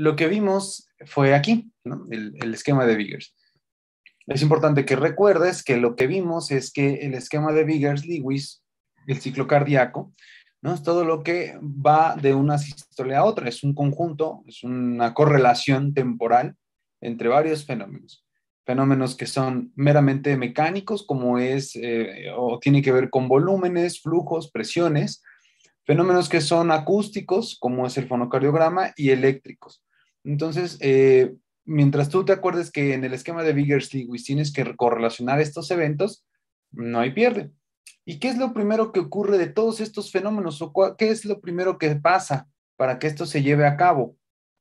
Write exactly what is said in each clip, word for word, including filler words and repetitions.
lo que vimos fue aquí, ¿no? El, el esquema de Vickers. Es importante que recuerdes que lo que vimos es que el esquema de Vickers-Lewis, el ciclo cardíaco, ¿no? Es todo lo que va de una sístole a otra. Es un conjunto, es una correlación temporal entre varios fenómenos. Fenómenos que son meramente mecánicos, como es, eh, o tiene que ver con volúmenes, flujos, presiones. Fenómenos que son acústicos, como es el fonocardiograma, y eléctricos. Entonces, eh, mientras tú te acuerdes que en el esquema de Vickers-Lewis tienes que correlacionar estos eventos, no hay pierde. ¿Y qué es lo primero que ocurre de todos estos fenómenos? ¿O qué es lo primero que pasa para que esto se lleve a cabo?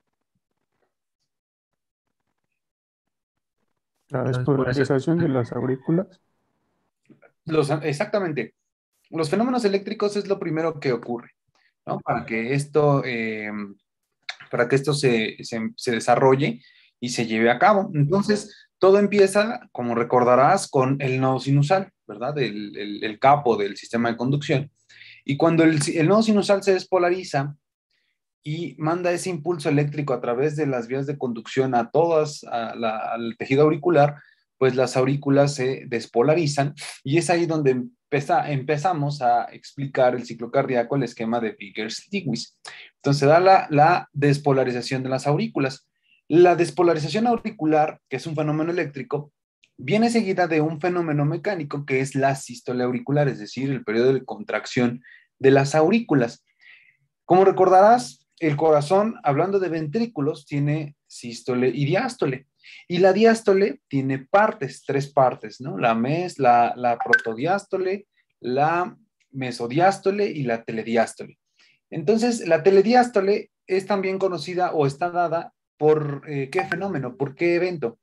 La despolarización de las aurículas. Los, exactamente. Los fenómenos eléctricos es lo primero que ocurre, ¿no? Para que esto, eh, para que esto se, se, se desarrolle y se lleve a cabo. Entonces, todo empieza, como recordarás, con el nodo sinusal, ¿verdad? El, el, el capo del sistema de conducción. Y cuando el, el nodo sinusal se despolariza y manda ese impulso eléctrico a través de las vías de conducción a todas, a la, al tejido auricular, pues las aurículas se despolarizan y es ahí donde empeza, empezamos a explicar el ciclo cardíaco, el esquema de Vickers-Lewis. Entonces da la, la despolarización de las aurículas. La despolarización auricular, que es un fenómeno eléctrico, viene seguida de un fenómeno mecánico que es la sístole auricular, es decir, el periodo de contracción de las aurículas. Como recordarás, el corazón, hablando de ventrículos, tiene sístole y diástole. Y la diástole tiene partes, tres partes, ¿no? La mes, la, la protodiástole, la mesodiástole y la telediástole. Entonces, la telediástole es también conocida o está dada por eh, ¿qué fenómeno? ¿Por qué evento?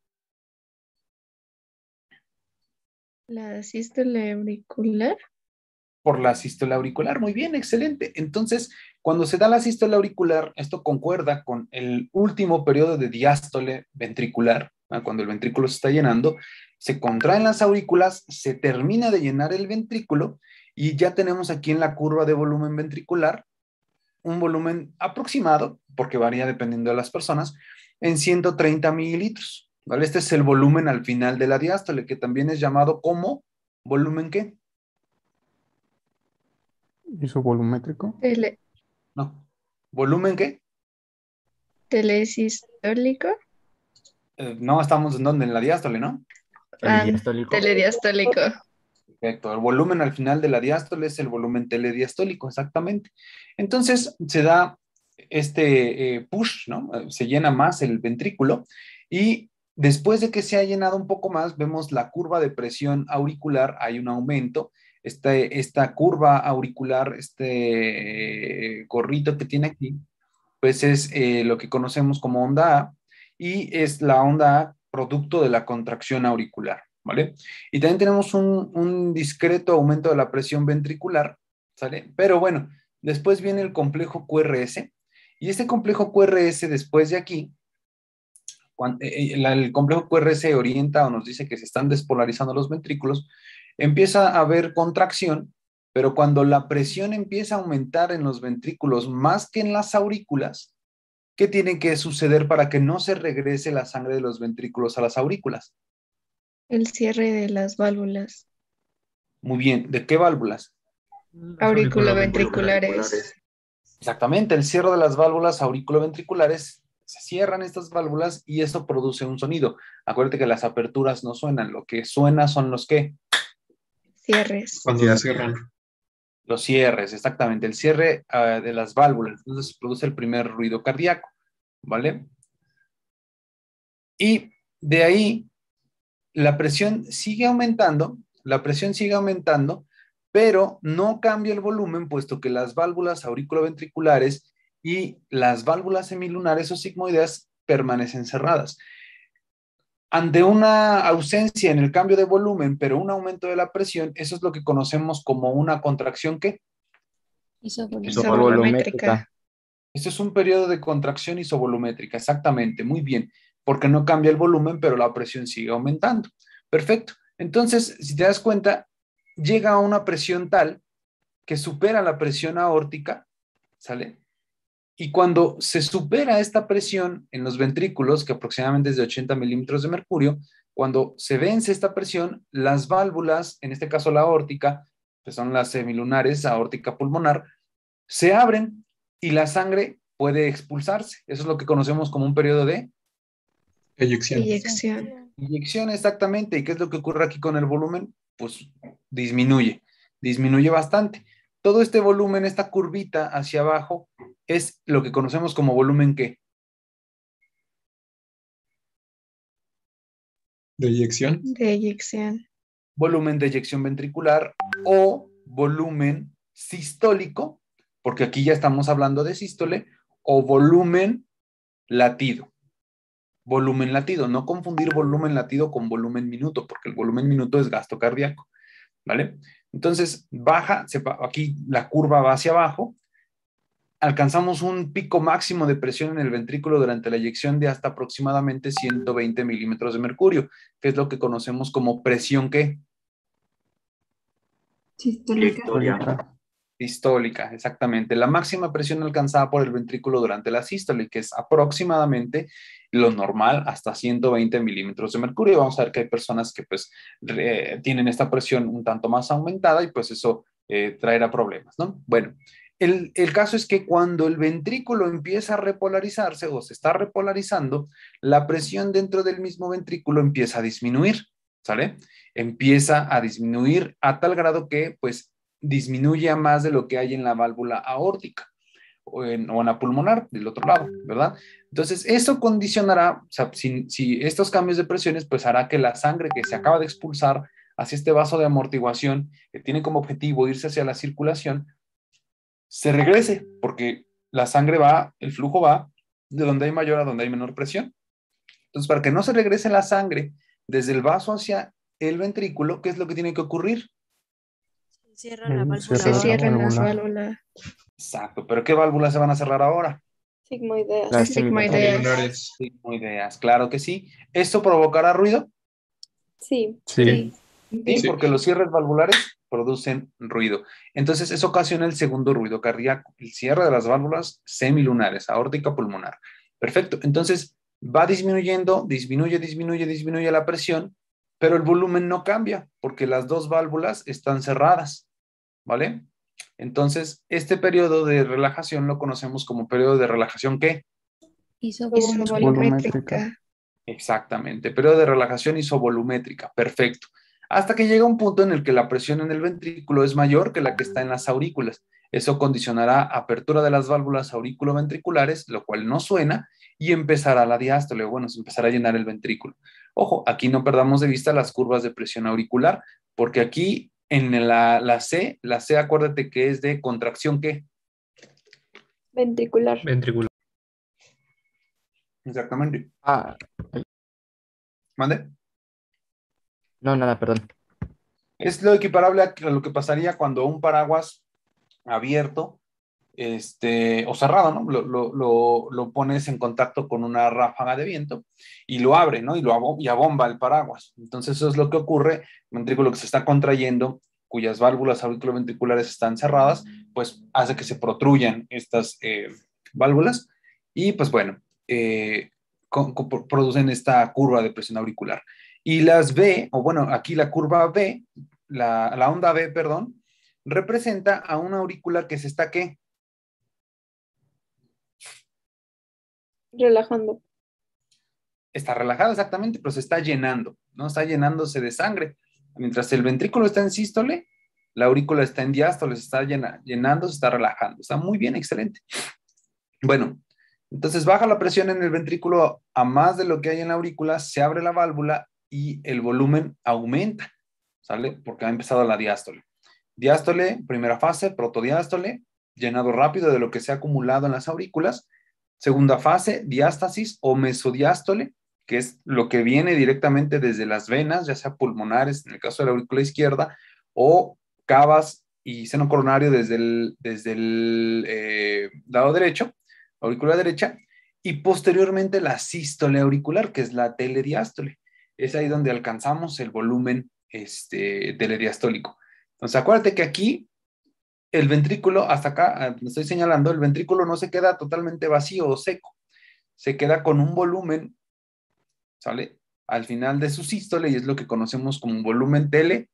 La sístole auricular. Por la sístole auricular. Muy bien, excelente. Entonces, cuando se da la sístole auricular, esto concuerda con el último periodo de diástole ventricular, ¿no? Cuando el ventrículo se está llenando, se contraen las aurículas, se termina de llenar el ventrículo y ya tenemos aquí en la curva de volumen ventricular un volumen aproximado, porque varía dependiendo de las personas, en ciento treinta mililitros, ¿vale? Este es el volumen al final de la diástole, que también es llamado como volumen ¿qué? Isovolumétrico. Tele, No. ¿Volumen qué? telesistólico. Eh, no, estamos en donde, en la diástole, ¿no? Ah, Telediastólico. telediastólico. Perfecto. El volumen al final de la diástole es el volumen telediastólico, exactamente. Entonces se da este eh, push, ¿no? Se llena más el ventrículo y después de que se ha llenado un poco más, vemos la curva de presión auricular, hay un aumento. Este, esta curva auricular, este eh, gorrito que tiene aquí, pues es eh, lo que conocemos como onda A y es la onda A producto de la contracción auricular, ¿vale? Y también tenemos un, un discreto aumento de la presión ventricular, ¿sale? Pero bueno, después viene el complejo Q R S y este complejo Q R S después de aquí, cuando, eh, el, el complejo Q R S orienta o nos dice que se están despolarizando los ventrículos, empieza a haber contracción, pero cuando la presión empieza a aumentar en los ventrículos más que en las aurículas, ¿qué tiene que suceder para que no se regrese la sangre de los ventrículos a las aurículas? El cierre de las válvulas Muy bien, ¿de qué válvulas? auriculoventriculares. Exactamente, el cierre de las válvulas auriculoventriculares, se cierran estas válvulas y eso produce un sonido. Acuérdate que las aperturas no suenan, lo que suena son los ¿qué? Cierres. Cuando ya cierran. Los cierres, exactamente, el cierre uh, de las válvulas. Entonces se produce el primer ruido cardíaco, ¿vale? Y de ahí la presión sigue aumentando, la presión sigue aumentando, pero no cambia el volumen, puesto que las válvulas auriculoventriculares y las válvulas semilunares o sigmoideas permanecen cerradas. Ante una ausencia en el cambio de volumen, pero un aumento de la presión, eso es lo que conocemos como una contracción ¿qué? Isovolumétrica. Esto es un periodo de contracción isovolumétrica, exactamente, muy bien, porque no cambia el volumen, pero la presión sigue aumentando. Perfecto. Entonces, si te das cuenta, llega a una presión tal que supera la presión aórtica, ¿sale? Y cuando se supera esta presión en los ventrículos, que aproximadamente es de ochenta milímetros de mercurio, cuando se vence esta presión, las válvulas, en este caso la aórtica, que son las semilunares, aórtica pulmonar, se abren y la sangre puede expulsarse. Eso es lo que conocemos como un periodo de Eyección. Eyección. inyección, exactamente. ¿Y qué es lo que ocurre aquí con el volumen? Pues disminuye, disminuye bastante. Todo este volumen, esta curvita hacia abajo, es lo que conocemos como volumen ¿qué? De eyección. De eyección. Volumen de eyección ventricular o volumen sistólico, porque aquí ya estamos hablando de sístole, o volumen latido. Volumen latido, no confundir volumen latido con volumen minuto, porque el volumen minuto es gasto cardíaco, ¿vale? Entonces, baja, se, aquí la curva va hacia abajo, alcanzamos un pico máximo de presión en el ventrículo durante la eyección de hasta aproximadamente ciento veinte milímetros de mercurio, que es lo que conocemos como presión ¿qué? Sistólica. Sistólica, exactamente. La máxima presión alcanzada por el ventrículo durante la sístole, que es aproximadamente lo normal, hasta ciento veinte milímetros de mercurio. Vamos a ver que hay personas que pues eh, tienen esta presión un tanto más aumentada y pues eso eh, traerá problemas, ¿no? Bueno, el, el caso es que cuando el ventrículo empieza a repolarizarse o se está repolarizando, la presión dentro del mismo ventrículo empieza a disminuir, ¿sale? Empieza a disminuir a tal grado que pues disminuye a más de lo que hay en la válvula aórtica o en, o en la pulmonar del otro lado, ¿verdad? Entonces, eso condicionará, o sea, si, si estos cambios de presiones, pues hará que la sangre que se acaba de expulsar hacia este vaso de amortiguación, que tiene como objetivo irse hacia la circulación, se regrese, porque la sangre va, el flujo va de donde hay mayor a donde hay menor presión. Entonces, para que no se regrese la sangre desde el vaso hacia el ventrículo, ¿qué es lo que tiene que ocurrir? Cierra la Mm, válvula. Se la cierran las válvula. válvulas. Exacto, pero ¿qué válvulas se van a cerrar ahora? Sigmoideas. Las Sigmoideas. Semilunares. Sí, muy ideas, claro que sí. ¿Esto provocará ruido? Sí. Sí. Sí, Sí. porque los cierres valvulares producen ruido. Entonces, eso ocasiona el segundo ruido cardíaco, el cierre de las válvulas semilunares, aórtica pulmonar. Perfecto. Entonces, va disminuyendo, disminuye, disminuye, disminuye la presión, pero el volumen no cambia porque las dos válvulas están cerradas, ¿vale? Entonces, este periodo de relajación lo conocemos como periodo de relajación ¿qué? Isovolumétrica. Exactamente, periodo de relajación isovolumétrica, perfecto. Hasta que llega un punto en el que la presión en el ventrículo es mayor que la que está en las aurículas. Eso condicionará apertura de las válvulas auriculoventriculares, lo cual no suena, y empezará la diástole, bueno, se empezará a llenar el ventrículo. Ojo, aquí no perdamos de vista las curvas de presión auricular, porque aquí en la, la C, la C acuérdate que es de contracción, ¿qué? Ventricular. Ventricular. Exactamente. Ah, ¿Mande? no, nada, perdón. Es lo equiparable a lo que pasaría cuando un paraguas abierto este, o cerrado, ¿no? Lo, lo, lo, lo pones en contacto con una ráfaga de viento y lo abre, ¿no? Y, lo abo y abomba el paraguas. Entonces eso es lo que ocurre, un ventrículo que se está contrayendo, cuyas válvulas auriculoventriculares están cerradas, pues hace que se protruyan estas eh, válvulas y pues bueno, eh, con, con, producen esta curva de presión auricular. Y las V, o bueno, aquí la curva V, la, la onda V, perdón, representa a una aurícula que se está, ¿qué? Relajando. Está relajada exactamente, pero se está llenando, ¿no? Está llenándose de sangre. Mientras el ventrículo está en sístole, la aurícula está en diástole, se está llena, llenando, se está relajando. Está muy bien, excelente. Bueno, entonces baja la presión en el ventrículo a más de lo que hay en la aurícula, se abre la válvula y el volumen aumenta, ¿sale? Porque ha empezado la diástole. Diástole, primera fase, protodiástole, llenado rápido de lo que se ha acumulado en las aurículas. Segunda fase, diástasis o mesodiástole, que es lo que viene directamente desde las venas, ya sea pulmonares, en el caso de la aurícula izquierda, o cavas y seno coronario desde el, desde el eh, lado derecho, aurícula derecha, y posteriormente la sístole auricular, que es la telediástole. Es ahí donde alcanzamos el volumen este, telediastólico. Entonces, acuérdate que aquí el ventrículo, hasta acá, ah, me estoy señalando, el ventrículo no se queda totalmente vacío o seco, se queda con un volumen, ¿sale? Al final de su sístole, y es lo que conocemos como un volumen tele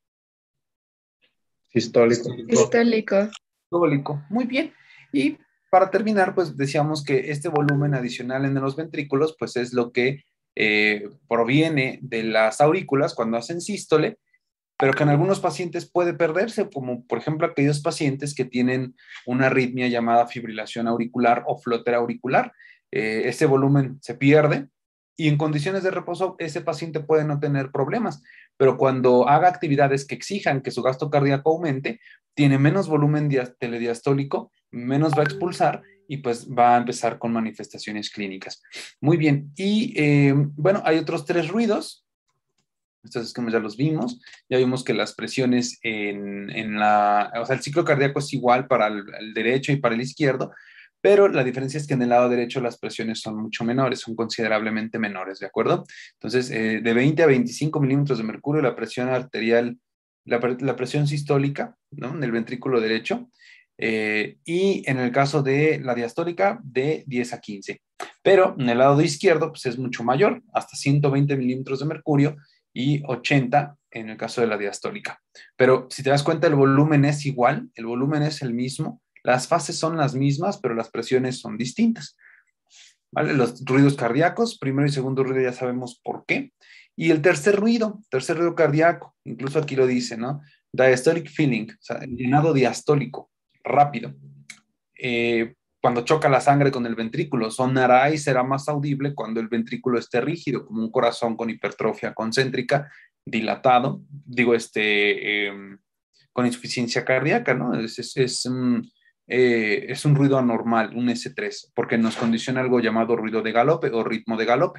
Sistólico. Sistólico. sistólico. Muy bien. Y para terminar, pues decíamos que este volumen adicional en los ventrículos, pues es lo que eh, proviene de las aurículas cuando hacen sístole, pero que en algunos pacientes puede perderse, como por ejemplo aquellos pacientes que tienen una arritmia llamada fibrilación auricular o flóter auricular. Eh, ese volumen se pierde y en condiciones de reposo ese paciente puede no tener problemas, pero cuando haga actividades que exijan que su gasto cardíaco aumente, tiene menos volumen telediastólico, menos va a expulsar y pues va a empezar con manifestaciones clínicas. Muy bien, y eh, bueno, hay otros tres ruidos. Estos esquemas ya los vimos, ya vimos que las presiones en, en la, o sea, el ciclo cardíaco es igual para el, el derecho y para el izquierdo, pero la diferencia es que en el lado derecho las presiones son mucho menores, son considerablemente menores, ¿de acuerdo? Entonces, eh, de veinte a veinticinco milímetros de mercurio, la presión arterial, la, la presión sistólica, ¿no? En el ventrículo derecho, eh, y en el caso de la diastólica, de diez a quince. Pero en el lado izquierdo, pues es mucho mayor, hasta ciento veinte milímetros de mercurio, y ochenta en el caso de la diastólica. Pero si te das cuenta, el volumen es igual, el volumen es el mismo, las fases son las mismas, pero las presiones son distintas. ¿Vale? Los ruidos cardíacos, primero y segundo ruido ya sabemos por qué. Y el tercer ruido, tercer ruido cardíaco, incluso aquí lo dice, ¿no? Diastolic feeling, o sea, llenado diastólico, rápido. Eh, cuando choca la sangre con el ventrículo, sonará y será más audible cuando el ventrículo esté rígido, como un corazón con hipertrofia concéntrica, dilatado, digo, este, eh, con insuficiencia cardíaca, ¿no? Es, es, es, un, eh, es un ruido anormal, un ese tres, porque nos condiciona algo llamado ruido de galope o ritmo de galope.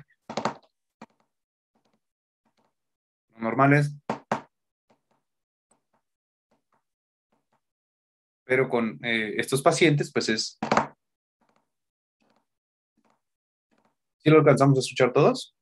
Lo normal es... Pero con eh, estos pacientes, pues es... ¿Sí lo alcanzamos a escuchar todos?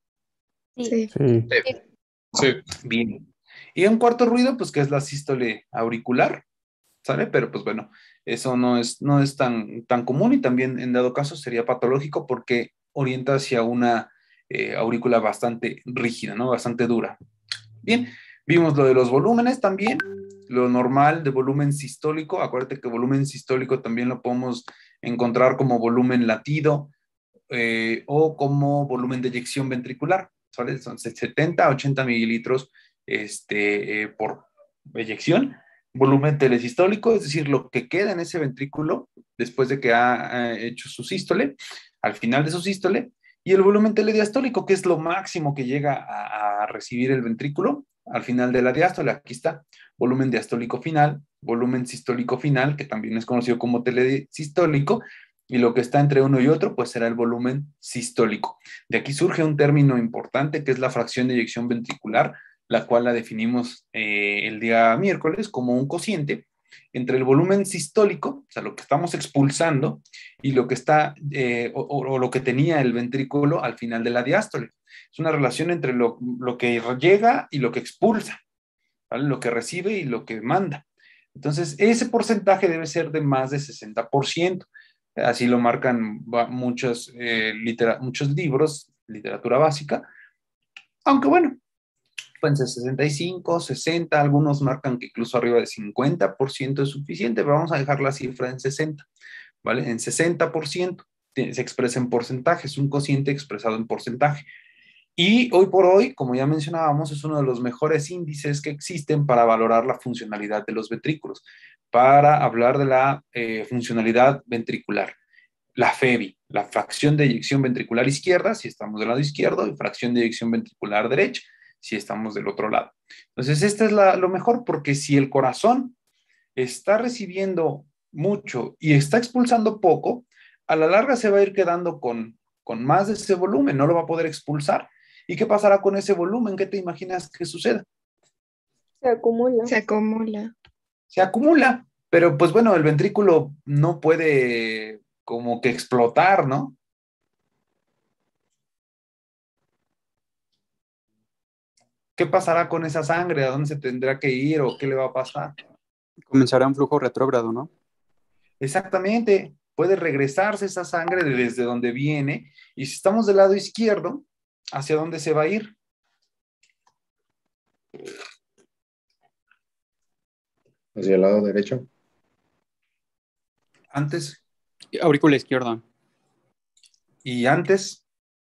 Sí. Sí. Sí. Bien. Y un cuarto ruido, pues que es la sístole auricular, ¿sale? Pero pues bueno, eso no es, no es tan, tan común y también en dado caso sería patológico porque orienta hacia una eh, aurícula bastante rígida, ¿no? Bastante dura. Bien, vimos lo de los volúmenes también, lo normal de volumen sistólico. Acuérdate que volumen sistólico también lo podemos encontrar como volumen latido eh, o como volumen de eyección ventricular, ¿sale? Son setenta a ochenta mililitros este, eh, por eyección. Volumen telesistólico, es decir, lo que queda en ese ventrículo después de que ha, ha hecho su sístole, al final de su sístole, y el volumen telediastólico, que es lo máximo que llega a, a recibir el ventrículo al final de la diástole. Aquí está, volumen diastólico final, volumen sistólico final, que también es conocido como telesistólico, y lo que está entre uno y otro, pues será el volumen sistólico. De aquí surge un término importante que es la fracción de eyección ventricular, la cual la definimos eh, el día miércoles como un cociente entre el volumen sistólico, o sea, lo que estamos expulsando, y lo que está, eh, o, o, lo que tenía el ventrículo al final de la diástole. Es una relación entre lo, lo que llega y lo que expulsa, ¿vale? Lo que recibe y lo que manda. Entonces, ese porcentaje debe ser de más de sesenta por ciento. Así lo marcan muchos, eh, litera, muchos libros, literatura básica, aunque bueno, pueden ser sesenta y cinco, sesenta, algunos marcan que incluso arriba de cincuenta por ciento es suficiente, pero vamos a dejar la cifra en sesenta, ¿vale? En sesenta por ciento se expresa en porcentaje, es un cociente expresado en porcentaje. Y hoy por hoy, como ya mencionábamos, es uno de los mejores índices que existen para valorar la funcionalidad de los ventrículos, para hablar de la eh, funcionalidad ventricular. La F E V I, la fracción de eyección ventricular izquierda, si estamos del lado izquierdo, y fracción de eyección ventricular derecha, si estamos del otro lado. Entonces, esta es la, lo mejor, porque si el corazón está recibiendo mucho y está expulsando poco, a la larga se va a ir quedando con, con más de ese volumen, no lo va a poder expulsar. ¿Y qué pasará con ese volumen? ¿Qué te imaginas que suceda? Se acumula. Se acumula. Se acumula, pero pues bueno, el ventrículo no puede como que explotar, ¿no? ¿Qué pasará con esa sangre? ¿A dónde se tendrá que ir o qué le va a pasar? Comenzará un flujo retrógrado, ¿no? Exactamente, puede regresarse esa sangre desde donde viene, y si estamos del lado izquierdo, ¿hacia dónde se va a ir? Hacia el lado derecho. Antes Aurícula izquierda. y antes,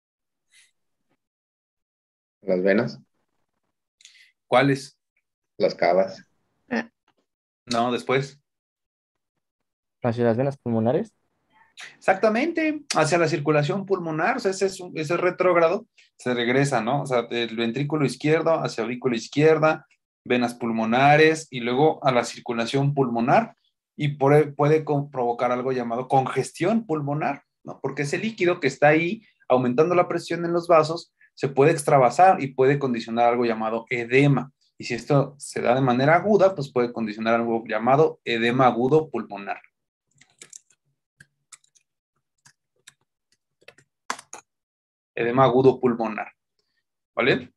Las venas, ¿cuáles? las cavas. No, después. Hacia las venas pulmonares. Exactamente, hacia la circulación pulmonar, o sea, ese es, un- ese es retrógrado, se regresa, ¿no? O sea, del ventrículo izquierdo hacia aurícula izquierda, venas pulmonares y luego a la circulación pulmonar y por- puede co- provocar algo llamado congestión pulmonar, ¿no? Porque ese líquido que está ahí aumentando la presión en los vasos se puede extravasar y puede condicionar algo llamado edema. Y si esto se da de manera aguda, pues puede condicionar algo llamado edema agudo pulmonar. Edema agudo pulmonar, ¿vale?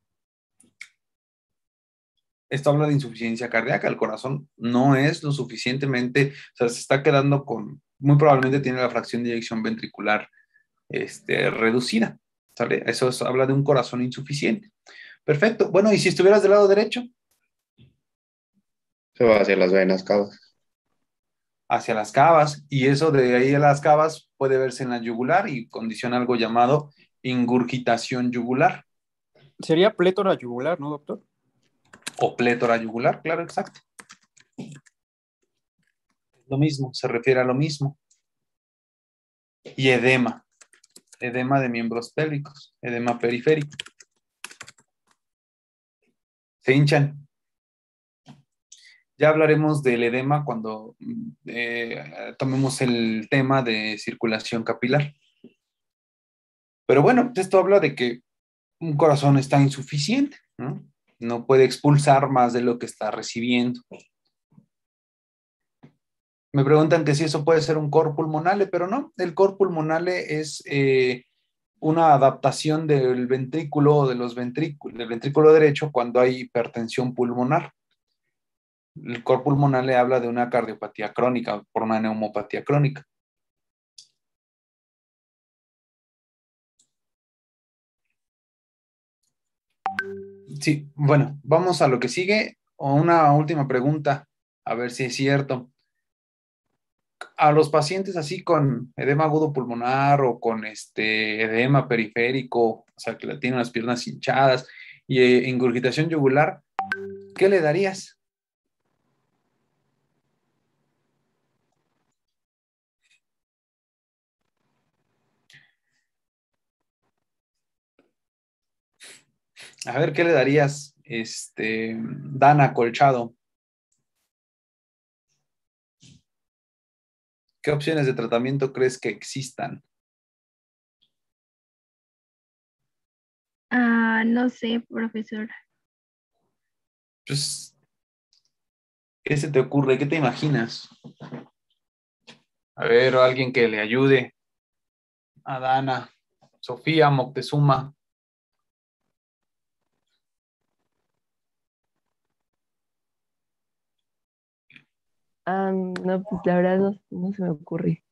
Esto habla de insuficiencia cardíaca, el corazón no es lo suficientemente, o sea, se está quedando con, muy probablemente tiene la fracción de eyección ventricular este, reducida, ¿sale? Eso es- habla de un corazón insuficiente. Perfecto, bueno, ¿y si estuvieras del lado derecho? Se va hacia las venas, cavas. Hacia las cavas, y eso de ahí a las cavas puede verse en la yugular y condiciona algo llamado ingurgitación yugular Sería plétora yugular, ¿no, doctor? o plétora yugular, claro, exacto. Lo mismo, se refiere a lo mismo. Y edema, edema de miembros pélvicos, edema periférico. Se hinchan. Ya hablaremos del edema cuando eh, tomemos el tema de circulación capilar. Pero bueno, esto habla de que un corazón está insuficiente, ¿no? No puede expulsar más de lo que está recibiendo. Me preguntan que si eso puede ser un cor pulmonale, pero no, el cor pulmonale es eh, una adaptación del ventrículo o de los ventrículos, del ventrículo derecho cuando hay hipertensión pulmonar. El cor pulmonale habla de una cardiopatía crónica por una neumopatía crónica. Sí, bueno, vamos a lo que sigue. O una última pregunta, a ver si es cierto. A los pacientes así con edema agudo pulmonar o con este edema periférico, o sea, que tienen las piernas hinchadas y eh, ingurgitación yugular, ¿qué le darías? A ver, ¿qué le darías, este, Dana Colchado? ¿Qué opciones de tratamiento crees que existan? Ah, no sé, profesor. Pues, ¿qué se te ocurre? ¿Qué te imaginas? A ver, o alguien que le ayude a Dana, Sofía Moctezuma. Ah, no, pues la verdad no, no se me ocurre.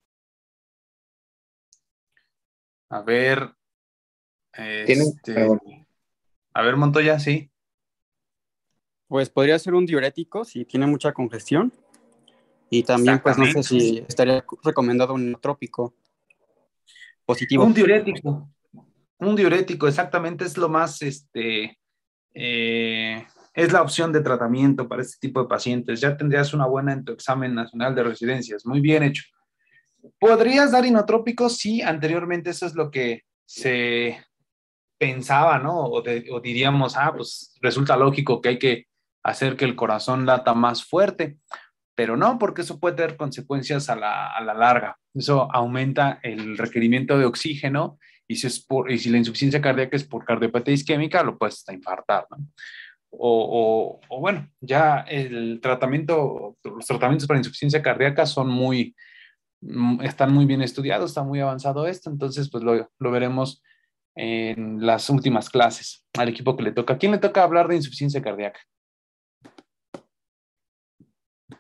A ver, Tienen, este, perdón, a ver, Montoya, sí. Pues podría ser un diurético si tiene mucha congestión. Y también, pues no sé Exactamente. si estaría recomendado un inotrópico positivo. Un diurético. Un diurético, exactamente, es lo más, este, eh, es la opción de tratamiento para este tipo de pacientes. Ya tendrías una buena en tu examen nacional de residencias. Muy bien hecho. ¿Podrías dar inotrópicos? Sí, anteriormente eso es lo que se pensaba, ¿no? O, de, o diríamos, ah, pues resulta lógico que hay que hacer que el corazón lata más fuerte, pero no, porque eso puede tener consecuencias a la, a la larga. Eso aumenta el requerimiento de oxígeno y si, es por, y si la insuficiencia cardíaca es por cardiopatía isquémica, lo puedes hasta infartar, ¿no? O, o, o bueno, ya el tratamiento, los tratamientos para insuficiencia cardíaca son muy, están muy bien estudiados, está muy avanzado esto, entonces pues lo, lo veremos en las últimas clases al equipo que le toca. ¿A quién le toca hablar de insuficiencia cardíaca?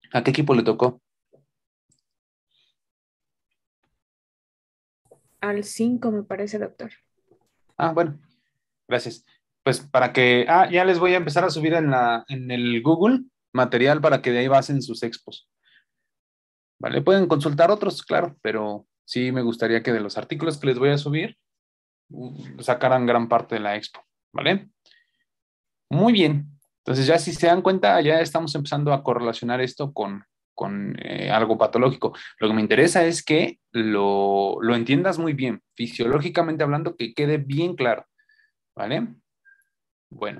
¿A qué equipo le tocó? Al cinco me parece, doctor. Ah, bueno, gracias. Pues para que, ah, ya les voy a empezar a subir en la, en el Google material para que de ahí basen sus expos. ¿Vale? Pueden consultar otros, claro, pero sí me gustaría que de los artículos que les voy a subir uh, sacaran gran parte de la expo, ¿vale? Muy bien. Entonces ya si se dan cuenta, ya estamos empezando a correlacionar esto con, con eh, algo patológico. Lo que me interesa es que lo, lo entiendas muy bien, fisiológicamente hablando, que quede bien claro, ¿vale? Bueno,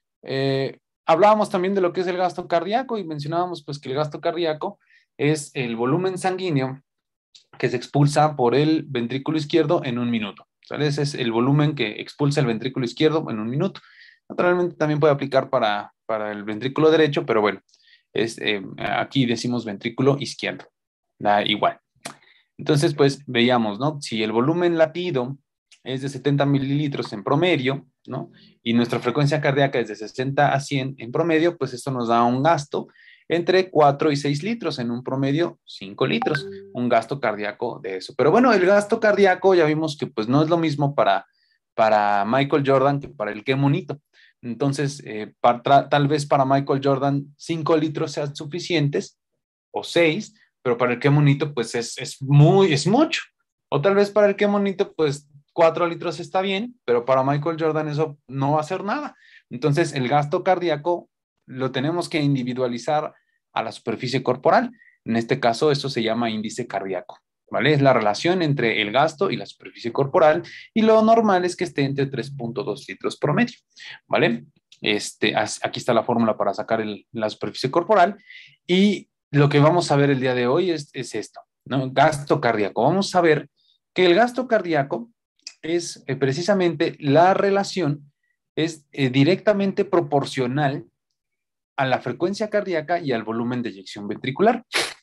eh, hablábamos también de lo que es el gasto cardíaco y mencionábamos pues que el gasto cardíaco es el volumen sanguíneo que se expulsa por el ventrículo izquierdo en un minuto. ¿Sale? Ese es el volumen que expulsa el ventrículo izquierdo en un minuto. Naturalmente también puede aplicar para, para el ventrículo derecho, pero bueno, es, eh, aquí decimos ventrículo izquierdo. Da igual. Entonces, pues veíamos, ¿no? Si el volumen latido es de setenta mililitros en promedio, ¿no? Y nuestra frecuencia cardíaca es de sesenta a cien en promedio, pues esto nos da un gasto entre cuatro y seis litros, en un promedio cinco litros, un gasto cardíaco de eso. Pero bueno, el gasto cardíaco ya vimos que pues no es lo mismo para, para Michael Jordan que para el Qué Monito. Entonces, eh, para, tal vez para Michael Jordan cinco litros sean suficientes o seis, pero para el Qué Monito pues es, es, muy, es mucho. O tal vez para el Qué Monito pues cuatro litros está bien, pero para Michael Jordan eso no va a ser nada. Entonces, el gasto cardíaco lo tenemos que individualizar a la superficie corporal. En este caso, esto se llama índice cardíaco, ¿vale? Es la relación entre el gasto y la superficie corporal, y lo normal es que esté entre tres punto dos litros promedio, ¿vale? Este, aquí está la fórmula para sacar el, la superficie corporal, y lo que vamos a ver el día de hoy es, es esto, ¿no? Gasto cardíaco. Vamos a ver que el gasto cardíaco es eh, precisamente la relación, es eh, directamente proporcional a la frecuencia cardíaca y al volumen de eyección ventricular.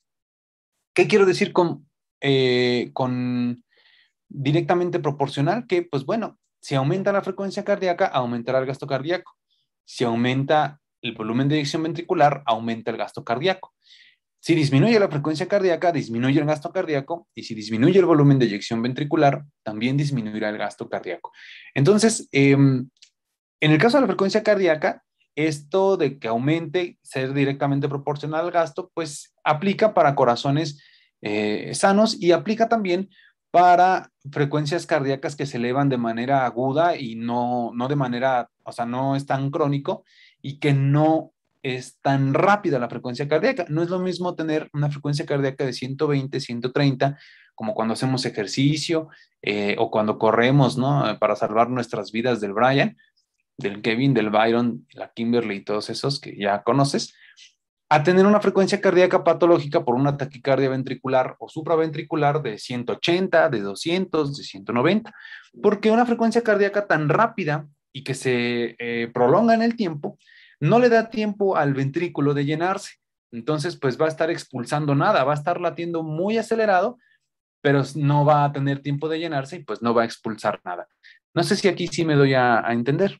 ¿Qué quiero decir con, eh, con directamente proporcional? Que, pues bueno, si aumenta la frecuencia cardíaca, aumentará el gasto cardíaco. Si aumenta el volumen de eyección ventricular, aumenta el gasto cardíaco. Si disminuye la frecuencia cardíaca, disminuye el gasto cardíaco, y si disminuye el volumen de eyección ventricular, también disminuirá el gasto cardíaco. Entonces, eh, en el caso de la frecuencia cardíaca, esto de que aumente, ser directamente proporcional al gasto, pues aplica para corazones eh, sanos, y aplica también para frecuencias cardíacas que se elevan de manera aguda y no, no de manera, o sea, no es tan crónico, y que no es tan rápida la frecuencia cardíaca. No es lo mismo tener una frecuencia cardíaca de ciento veinte, ciento treinta, como cuando hacemos ejercicio eh, o cuando corremos, ¿no? Para salvar nuestras vidas, del Brian, del Kevin, del Byron, la Kimberly y todos esos que ya conoces, a tener una frecuencia cardíaca patológica por una taquicardia ventricular o supraventricular de ciento ochenta, de doscientos, de ciento noventa, porque una frecuencia cardíaca tan rápida y que se eh, prolonga en el tiempo, no le da tiempo al ventrículo de llenarse. Entonces, pues va a estar expulsando nada, va a estar latiendo muy acelerado, pero no va a tener tiempo de llenarse y pues no va a expulsar nada. No sé si aquí sí me doy a, a entender.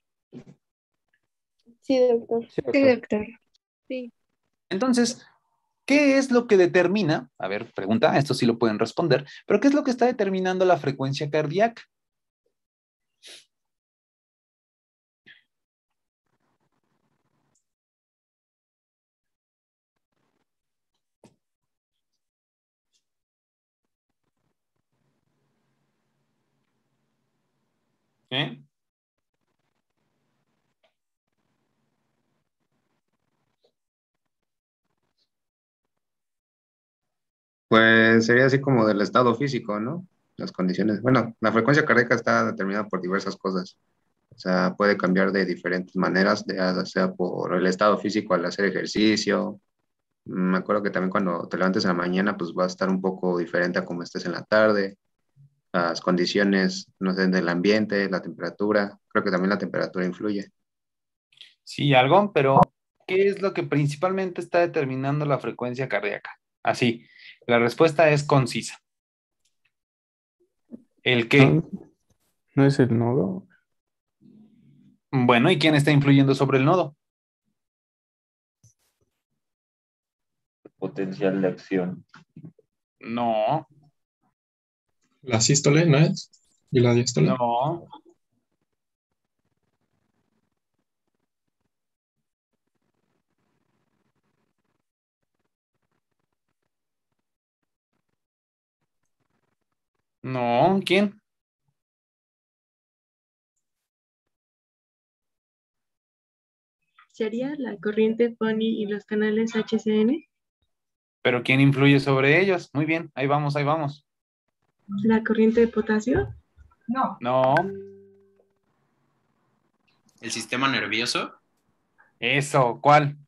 Sí, doctor. Sí, doctor. Sí, doctor. Sí. Entonces, ¿qué es lo que determina? A ver, pregunta, esto sí lo pueden responder, pero ¿qué es lo que está determinando la frecuencia cardíaca? ¿Eh? Pues sería así como del estado físico, ¿no? Las condiciones. Bueno, la frecuencia cardíaca está determinada por diversas cosas. O sea, puede cambiar de diferentes maneras, ya sea por el estado físico al hacer ejercicio. Me acuerdo que también cuando te levantes en la mañana, pues va a estar un poco diferente a como estés en la tarde. Las condiciones, no sé, del ambiente, la temperatura. Creo que también la temperatura influye. Sí, algo, pero ¿qué es lo que principalmente está determinando la frecuencia cardíaca? Así, la respuesta es concisa. ¿El qué? No, no es el nodo. Bueno, ¿y quién está influyendo sobre el nodo? potencial de acción. No, La sístole, ¿no es? ¿Y la diástole? no, no. ¿Quién? ¿Sería la corriente Pony y los canales H C N? ¿Pero quién influye sobre ellos? Muy bien, ahí vamos, ahí vamos. ¿La corriente de potasio? No, ¿El sistema nervioso eso, ¿cuál?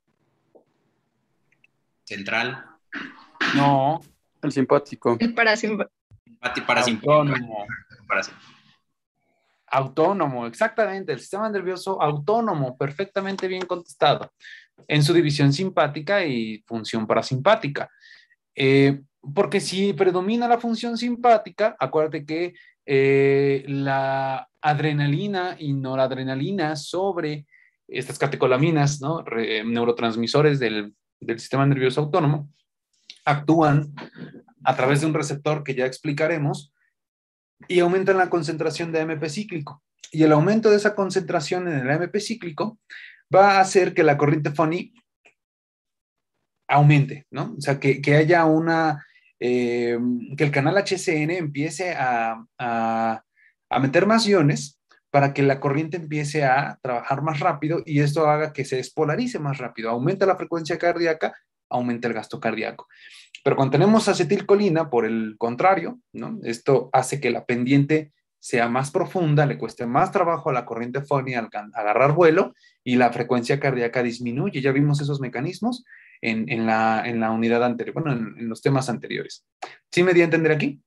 central? No, El simpático. El parasimpático. Pati- parasimpático. autónomo. Parasi- Autónomo, exactamente, el sistema nervioso autónomo, perfectamente bien contestado, en su división simpática y función parasimpática. Eh, porque si predomina la función simpática, acuérdate que eh, la adrenalina y noradrenalina sobre estas catecolaminas, ¿no? Re- neurotransmisores del, del sistema nervioso autónomo, actúan a través de un receptor que ya explicaremos y aumentan la concentración de A M P cíclico. Y el aumento de esa concentración en el A M P cíclico va a hacer que la corriente Fonny aumente, ¿no? O sea, que, que haya una, eh, que el canal H C N empiece a, a, a meter más iones para que la corriente empiece a trabajar más rápido y esto haga que se despolarice más rápido. Aumenta la frecuencia cardíaca, aumenta el gasto cardíaco. Pero cuando tenemos acetilcolina, por el contrario, ¿no? Esto hace que la pendiente sea más profunda, le cueste más trabajo a la corriente Fonny al agarrar vuelo y la frecuencia cardíaca disminuye. Ya vimos esos mecanismos en, en, la, en la unidad anterior, bueno, en, en los temas anteriores. ¿Sí me di a entender aquí?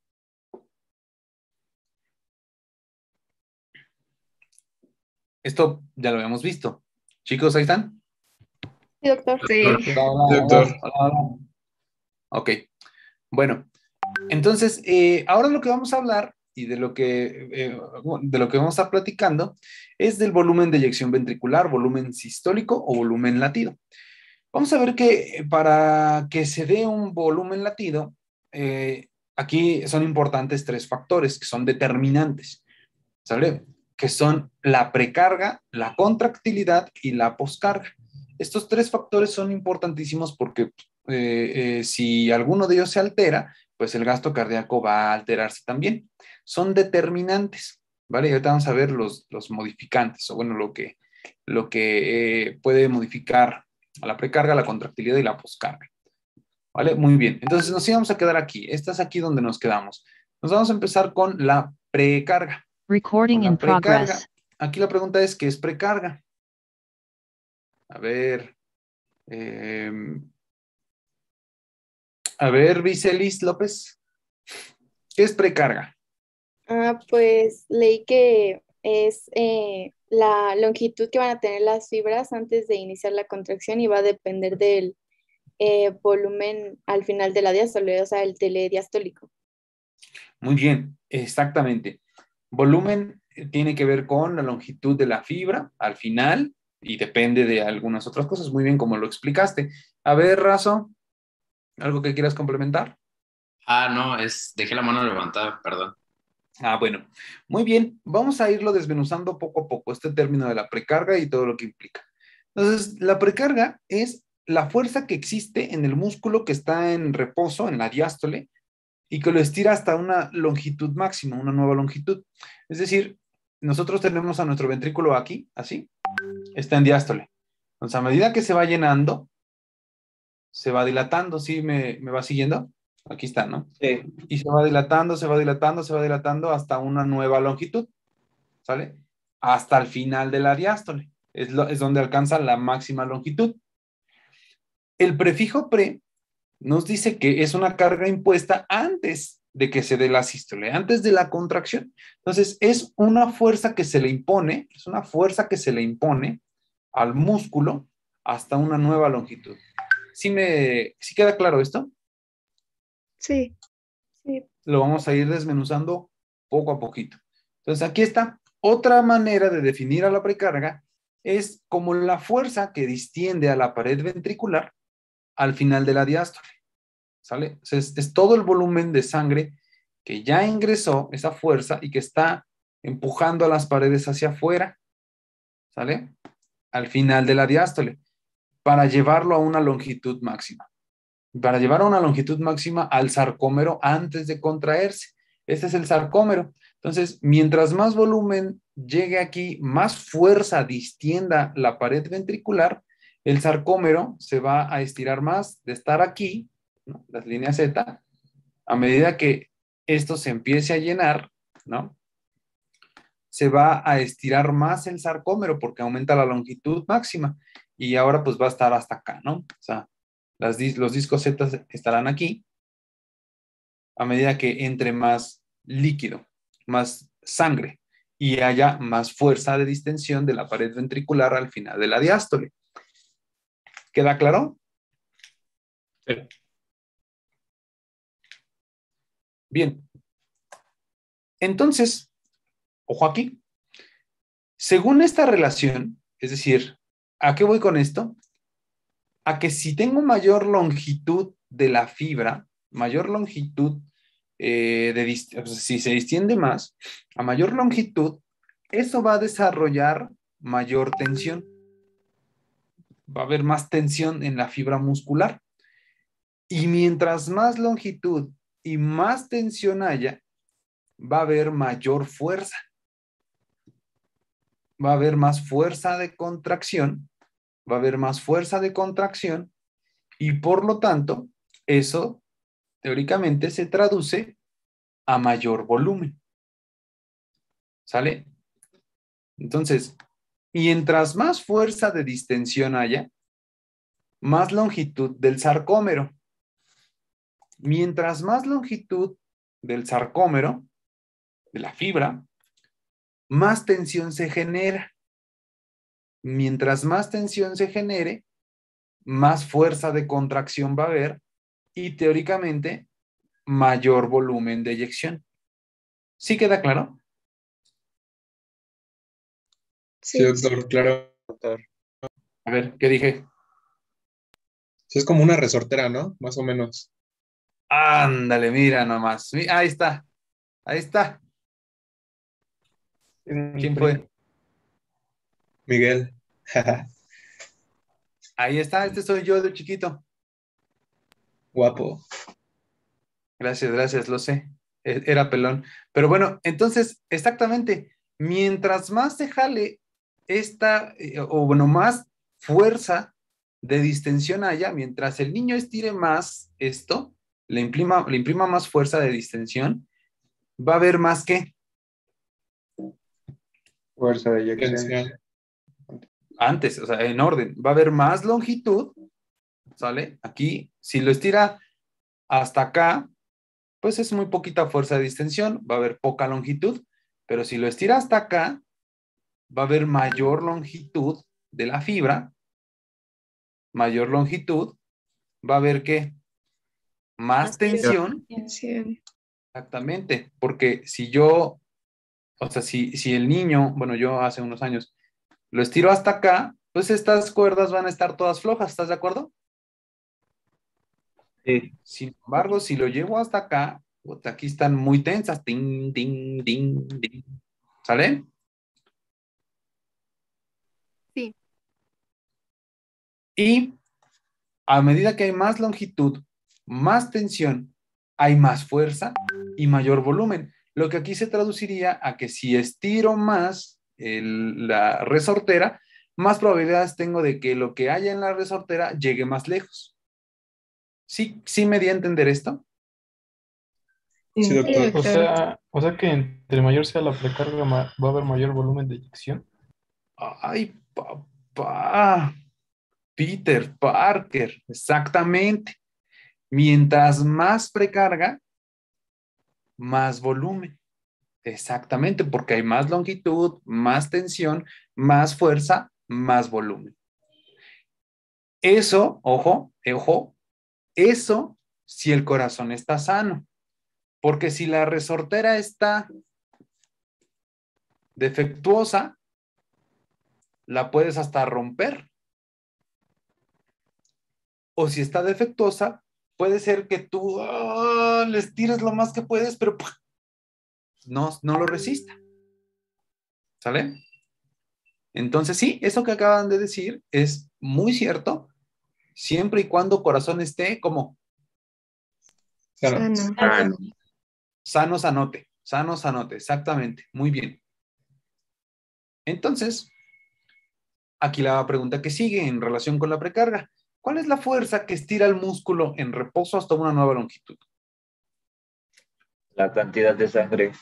Esto ya lo habíamos visto. Chicos, ¿ahí están? Sí, doctor. Sí. Hola, hola, Doctor. hola, hola. Ok, bueno, entonces, eh, ahora lo que vamos a hablar y de lo que, eh, de lo que vamos a estar platicando es del volumen de eyección ventricular, volumen sistólico o volumen latido. Vamos a ver que para que se dé un volumen latido, eh, aquí son importantes tres factores que son determinantes, ¿sale? Que son la precarga, la contractilidad y la poscarga. Estos tres factores son importantísimos porque eh, eh, si alguno de ellos se altera, pues el gasto cardíaco va a alterarse también. Son determinantes, ¿vale? Y ahorita vamos a ver los, los modificantes, o bueno, lo que, lo que eh, puede modificar a la precarga, la contractilidad y la poscarga. ¿Vale? Muy bien. Entonces nos íbamos a quedar aquí. Esta es aquí donde nos quedamos. Nos vamos a empezar con la precarga. Recording Con la in precarga. progress. Aquí la pregunta es, ¿qué es precarga? A ver. Eh, a ver, Vicelis López. ¿Qué es precarga? Ah, pues leí que es eh, la longitud que van a tener las fibras antes de iniciar la contracción y va a depender del eh, volumen al final de la diástole, o sea, el telediastólico. Muy bien, exactamente. Volumen eh, tiene que ver con la longitud de la fibra al final y depende de algunas otras cosas, muy bien como lo explicaste. A ver, Razo, ¿algo que quieras complementar? Ah, no, es, dejé la mano levantada, perdón. Ah, bueno, muy bien, vamos a irlo desmenuzando poco a poco, este término de la precarga y todo lo que implica. Entonces, la precarga es la fuerza que existe en el músculo que está en reposo, en la diástole, y que lo estira hasta una longitud máxima, una nueva longitud. Es decir, nosotros tenemos a nuestro ventrículo aquí, así, está en diástole. Entonces, a medida que se va llenando, se va dilatando, ¿sí me, me va siguiendo? Aquí está, ¿no? Sí. Y se va dilatando, se va dilatando, se va dilatando hasta una nueva longitud, ¿sale? Hasta el final de la diástole. Es, lo, es donde alcanza la máxima longitud. El prefijo pre nos dice que es una carga impuesta antes de que se dé la sístole, antes de la contracción. Entonces, es una fuerza que se le impone, es una fuerza que se le impone al músculo hasta una nueva longitud. ¿Sí me, sí queda claro esto? Sí, sí. Lo vamos a ir desmenuzando poco a poquito. Entonces, aquí está. Otra manera de definir a la precarga es como la fuerza que distiende a la pared ventricular al final de la diástole, ¿sale? O sea, es, es todo el volumen de sangre que ya ingresó esa fuerza y que está empujando a las paredes hacia afuera, ¿sale? Al final de la diástole, para llevarlo a una longitud máxima. Para llevar a una longitud máxima al sarcómero antes de contraerse. Este es el sarcómero. Entonces, mientras más volumen llegue aquí, más fuerza distienda la pared ventricular, el sarcómero se va a estirar más de estar aquí, ¿no? Las líneas Z, a medida que esto se empiece a llenar, ¿no? Se va a estirar más el sarcómero porque aumenta la longitud máxima y ahora pues va a estar hasta acá, ¿no? O sea, las, los discos Z estarán aquí a medida que entre más líquido, más sangre y haya más fuerza de distensión de la pared ventricular al final de la diástole. ¿Queda claro? Sí. Bien. Entonces, ojo aquí. Según esta relación, es decir, ¿a qué voy con esto? A que si tengo mayor longitud de la fibra, mayor longitud, eh, de, o sea, si se distiende más, a mayor longitud, eso va a desarrollar mayor tensión. Va a haber más tensión en la fibra muscular. Y mientras más longitud y más tensión haya, va a haber mayor fuerza. Va a haber más fuerza de contracción, va a haber más fuerza de contracción y por lo tanto, eso teóricamente se traduce a mayor volumen. ¿Sale? Entonces, mientras más fuerza de distensión haya, más longitud del sarcómero. Mientras más longitud del sarcómero, de la fibra, más tensión se genera. Mientras más tensión se genere, más fuerza de contracción va a haber y teóricamente mayor volumen de eyección. ¿Sí queda claro? Sí, doctor, claro, doctor. A ver, ¿qué dije? Sí, es como una resortera, ¿no? Más o menos. Ándale, mira nomás. Ahí está, ahí está. ¿Quién fue? Miguel. Ahí está, este soy yo de chiquito. Guapo. Gracias, gracias, lo sé. E- Era pelón. Pero bueno, entonces, exactamente, mientras más se jale esta, eh, o bueno, más fuerza de distensión haya, mientras el niño estire más esto, le imprima, le imprima más fuerza de distensión, va a haber más que Fuerza de eyección. Tensión. antes, o sea, en orden, va a haber más longitud, ¿sale? Aquí, si lo estira hasta acá, pues es muy poquita fuerza de distensión, va a haber poca longitud, pero si lo estira hasta acá, va a haber mayor longitud de la fibra, mayor longitud, va a haber que más tensión, Tensión. exactamente, porque si yo, o sea, si, si el niño, bueno, yo hace unos años, lo estiro hasta acá, pues estas cuerdas van a estar todas flojas, ¿estás de acuerdo? Sí. Sin embargo, si lo llevo hasta acá, puta, aquí están muy tensas, ting, ting, ting, ting. ¿Sale? Sí. Y a medida que hay más longitud, más tensión, hay más fuerza y mayor volumen. Lo que aquí se traduciría a que si estiro más el- la resortera, más probabilidades tengo de que lo que haya en la resortera llegue más lejos. ¿Sí, sí me di a entender esto? Sí, doctor. O sea, o sea que entre mayor sea la precarga, ma- va a haber mayor volumen de eyección. Ay, papá. Peter Parker, exactamente. Mientras más precarga, más volumen. Exactamente, porque hay más longitud, más tensión, más fuerza, más volumen. Eso, ojo, ojo, eso si el corazón está sano. Porque si la resortera está defectuosa, la puedes hasta romper. o si está defectuosa, puede ser que tú oh, les tires lo más que puedes, pero ¡pum! no, no lo resista. ¿Sale? Entonces sí, eso que acaban de decir es muy cierto, siempre y cuando corazón esté como Sano. Sano. sano, sanote, sano, sanote, exactamente, muy bien. Entonces, aquí la pregunta que sigue en relación con la precarga. ¿Cuál es la fuerza que estira el músculo en reposo hasta una nueva longitud? La cantidad de sangre.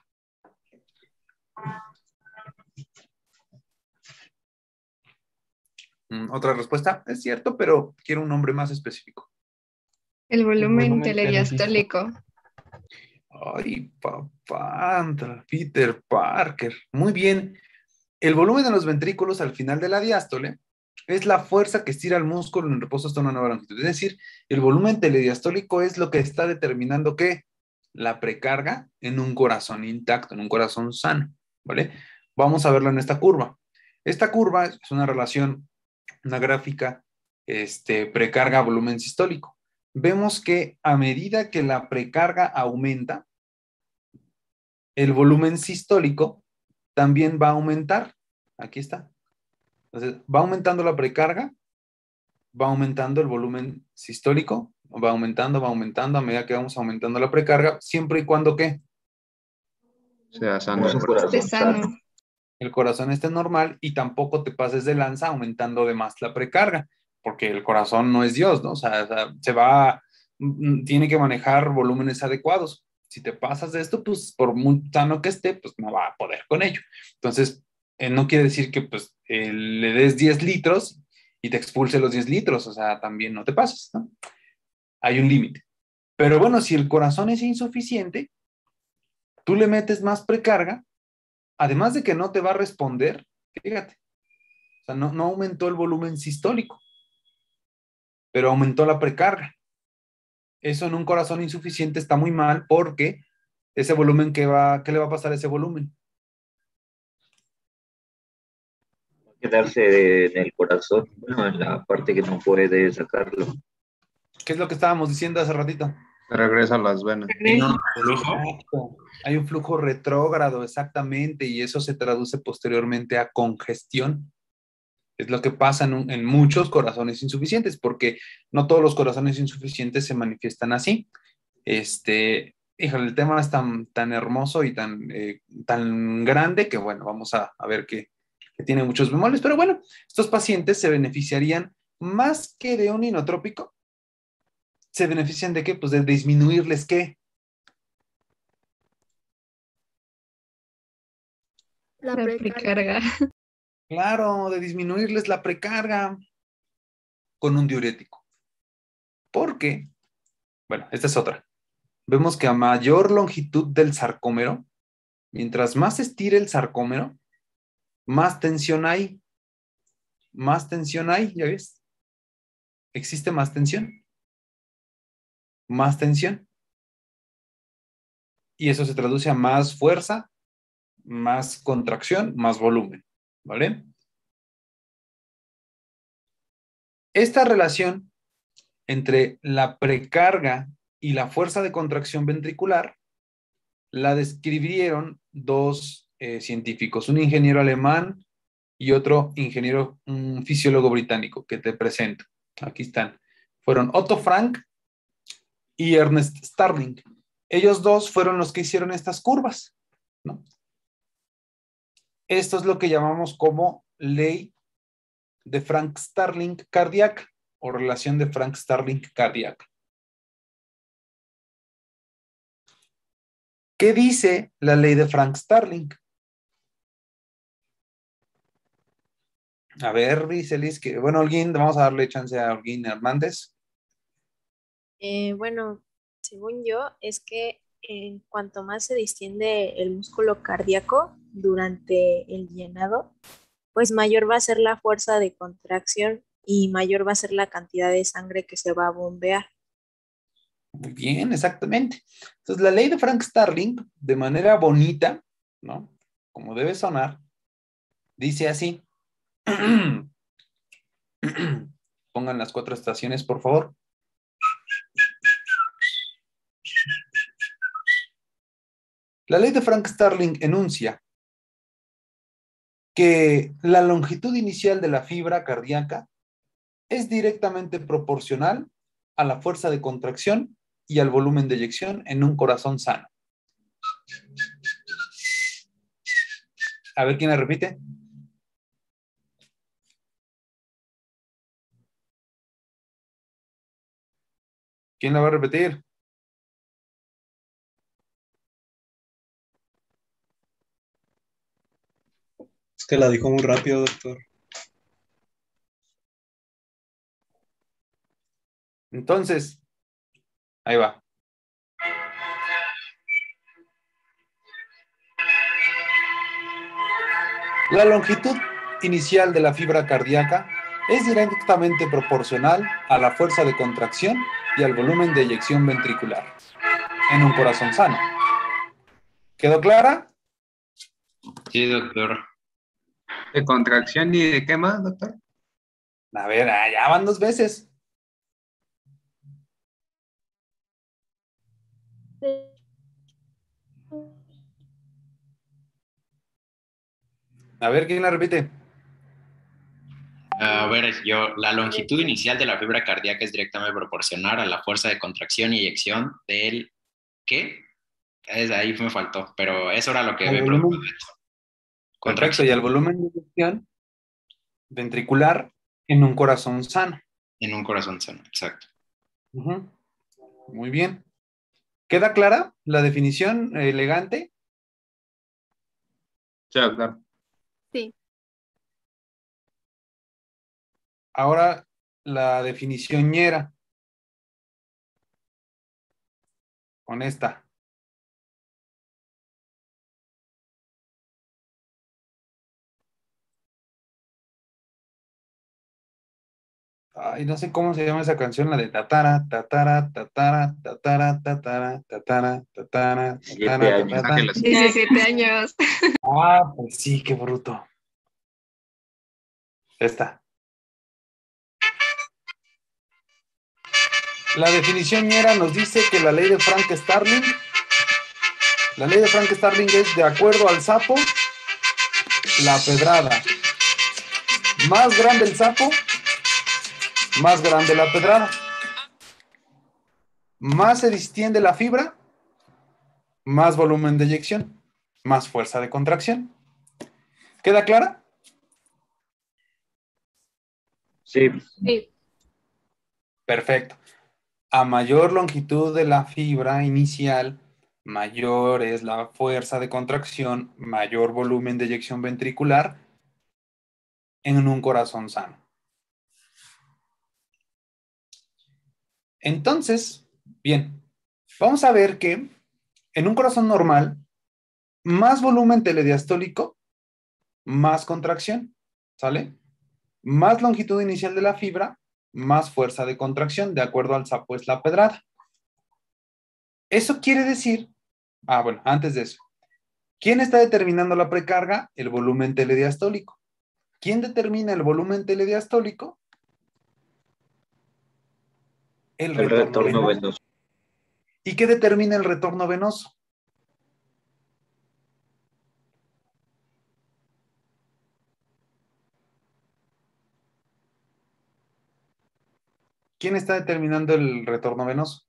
Mm, Otra respuesta, es cierto, pero quiero un nombre más específico. El volumen volumen telediastólico. Ay, papá, Peter Parker. Muy bien. El volumen de los ventrículos al final de la diástole es la fuerza que estira el músculo en reposo hasta una nueva longitud. Es decir, el volumen telediastólico es lo que está determinando que la precarga en un corazón intacto, en un corazón sano, ¿vale? Vamos a verlo en esta curva. Esta curva es una relación, una gráfica, este, precarga-volumen sistólico. Vemos que a medida que la precarga aumenta, el volumen sistólico también va a aumentar. Aquí está. Entonces, va aumentando la precarga, va aumentando el volumen sistólico, va aumentando, va aumentando a medida que vamos aumentando la precarga, siempre y cuando ¿qué? Sea sano. Buen corazón Esté sano. sano. El corazón esté normal y tampoco te pases de lanza aumentando de más la precarga, porque el corazón no es Dios, ¿no? O sea, o sea, se va, mm, tiene que manejar volúmenes adecuados. Si te pasas de esto, pues por muy sano que esté, pues no va a poder con ello. Entonces, eh, no quiere decir que pues eh, le des diez litros y te expulse los diez litros, o sea, también no te pases, ¿no? Hay un límite. Pero bueno, si el corazón es insuficiente, tú le metes más precarga, además de que no te va a responder, fíjate, o sea, no, no aumentó el volumen sistólico, pero aumentó la precarga. Eso en un corazón insuficiente está muy mal porque ese volumen, ¿qué, va, qué le va a pasar a ese volumen? Quedarse en el corazón, bueno, en la parte que no puede sacarlo. ¿Qué es lo que estábamos diciendo hace ratito? Regresa a las venas. ¿Tiene un flujo? Exacto. Hay un flujo retrógrado, exactamente, y eso se traduce posteriormente a congestión. Es lo que pasa en, un, en muchos corazones insuficientes, porque no todos los corazones insuficientes se manifiestan así. Este, híjole, el tema es tan, tan hermoso y tan, eh, tan grande que, bueno, vamos a, a ver que, que tiene muchos bemoles, pero bueno, estos pacientes se beneficiarían más que de un inotrópico. ¿Se benefician de qué? Pues de disminuirles ¿qué? La precarga. Claro, de disminuirles la precarga con un diurético. Porque, bueno, esta es otra. Vemos que a mayor longitud del sarcómero, mientras más se estire el sarcómero, más tensión hay. Más tensión hay, ¿ya ves? Existe más tensión. Más tensión. Y eso se traduce a más fuerza, más contracción, más volumen, ¿vale? Esta relación entre la precarga y la fuerza de contracción ventricular la describieron dos eh, científicos, un ingeniero alemán y otro ingeniero, un fisiólogo británico que te presento. Aquí están. Fueron Otto Frank y Ernest Starling. Ellos dos fueron los que hicieron estas curvas, ¿no? Esto es lo que llamamos como ley de Frank-Starling cardíaca o relación de Frank-Starling cardíaca. ¿Qué dice la ley de Frank-Starling? A ver, dice Liz, que bueno, Holguín, vamos a darle chance a Holguín Hernández. Eh, bueno, según yo, es que en cuanto más se distiende el músculo cardíaco durante el llenado, pues mayor va a ser la fuerza de contracción y mayor va a ser la cantidad de sangre que se va a bombear. Muy bien, exactamente. Entonces, la ley de Frank-Starling, de manera bonita, ¿no? Como debe sonar, dice así. pongan las cuatro estaciones, por favor. La ley de Frank Starling enuncia que la longitud inicial de la fibra cardíaca es directamente proporcional a la fuerza de contracción y al volumen de eyección en un corazón sano. A ver, ¿quién la repite? ¿Quién la va a repetir? Es que la dijo muy rápido, doctor. Entonces, ahí va. La longitud inicial de la fibra cardíaca es directamente proporcional a la fuerza de contracción y al volumen de eyección ventricular en un corazón sano. ¿Quedó clara? Sí, doctor. ¿De contracción y de qué más, doctor? A ver, ah, ya van dos veces. A ver, ¿quién la repite? A ver, yo, la longitud inicial de la fibra cardíaca es directamente proporcional a la fuerza de contracción y eyección del... ¿Qué? Es, ahí me faltó, pero eso era lo que Al me volumen. preocupaba. Perfecto, Contracción y al volumen de eyección ventricular en un corazón sano. en un corazón sano, exacto. Ujú. Muy bien. ¿Queda clara la definición elegante? Sí, doctor. Sí. Ahora la definición ñera. Con esta. Ay, no sé cómo se llama esa canción, la de tatara, tatara, tatara, tatara, tatara, tatara, tatara, Siete tatara, años. tatara. Ángeles. diecisiete años. Ah, pues sí, qué bruto. Esta. La definición ñera nos dice que la ley de Frank Starling, la ley de Frank Starling es de acuerdo al sapo, la pedrada. Más grande el sapo, más grande la pedrada. Más se distiende la fibra, más volumen de eyección, más fuerza de contracción. ¿Queda clara? Sí. Sí. Perfecto. A mayor longitud de la fibra inicial, mayor es la fuerza de contracción, mayor volumen de eyección ventricular en un corazón sano. Entonces, bien, vamos a ver que en un corazón normal, más volumen telediastólico, más contracción, ¿sale? Más longitud inicial de la fibra, más fuerza de contracción, de acuerdo al sapo es la pedrada. Eso quiere decir, ah, bueno, antes de eso, ¿quién está determinando la precarga? El volumen telediastólico. ¿Quién determina el volumen telediastólico? El El retorno retorno venoso. venoso. ¿Y qué determina el retorno venoso? ¿Quién está determinando el retorno venoso?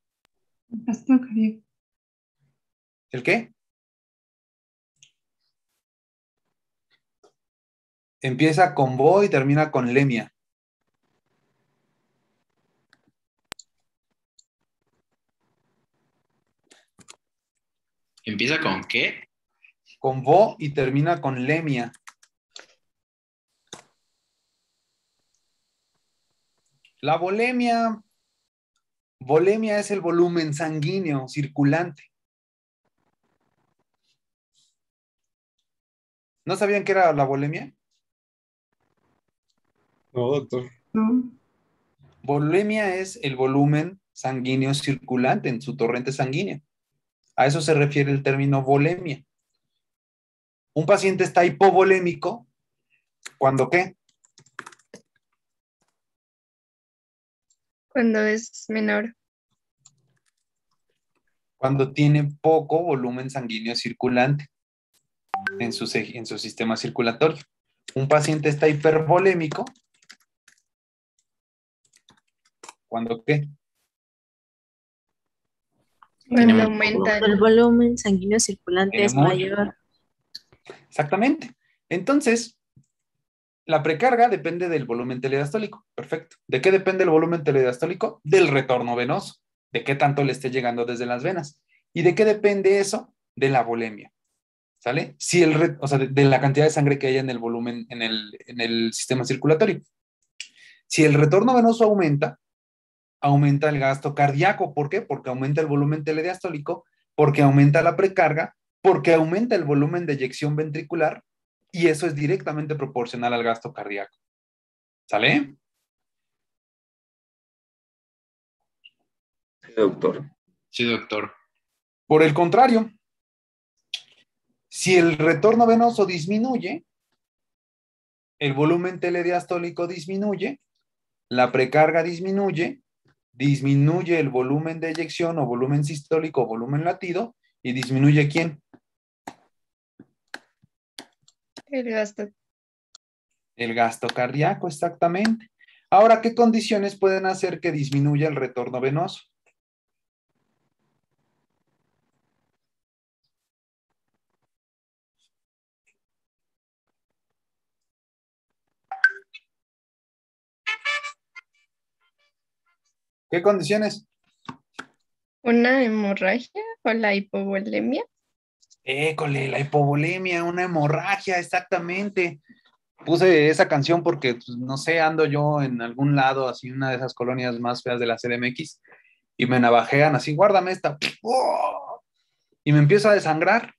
¿El qué? Empieza con bo y termina con lemia. ¿Empieza con qué? Con bo y termina con lemia. La volemia. Volemia es el volumen sanguíneo circulante. ¿No sabían qué era la volemia? No, doctor. Volemia es el volumen sanguíneo circulante en su torrente sanguíneo. A eso se refiere el término volemia. Un paciente está hipovolémico, ¿cuándo qué? Cuando es menor. Cuando tiene poco volumen sanguíneo circulante en su, se- en su sistema circulatorio. Un paciente está hipervolémico. ¿Cuándo qué? Cuando Tiene aumenta El el, volumen sanguíneo circulante Tiene es mucho. mayor. Exactamente. Entonces, la precarga depende del volumen telediastólico. Perfecto. ¿De qué depende el volumen telediastólico? Del retorno venoso. De qué tanto le esté llegando desde las venas. ¿Y de qué depende eso? De la volemia. ¿Sale? Si el re- o sea, de, de la cantidad de sangre que haya en el volumen, en el, en el sistema circulatorio. Si el retorno venoso aumenta, aumenta el gasto cardíaco. ¿Por qué? Porque aumenta el volumen telediastólico, porque aumenta la precarga, porque aumenta el volumen de eyección ventricular y eso es directamente proporcional al gasto cardíaco. ¿Sale? Sí, doctor. Sí, doctor. Por el contrario, si el retorno venoso disminuye, el volumen telediastólico disminuye, la precarga disminuye, disminuye el volumen de eyección o volumen sistólico o volumen latido y disminuye ¿quién? el gasto. El gasto cardíaco, exactamente. Ahora, ¿qué condiciones pueden hacer que disminuya el retorno venoso? ¿Qué condiciones? Una hemorragia o la hipovolemia. École, la hipovolemia, una hemorragia, exactamente. Puse esa canción porque, pues, no sé, ando yo en algún lado, así, una de esas colonias más feas de la C D M X, y me navajean así, guárdame esta. ¡Oh! Y me empiezo a desangrar.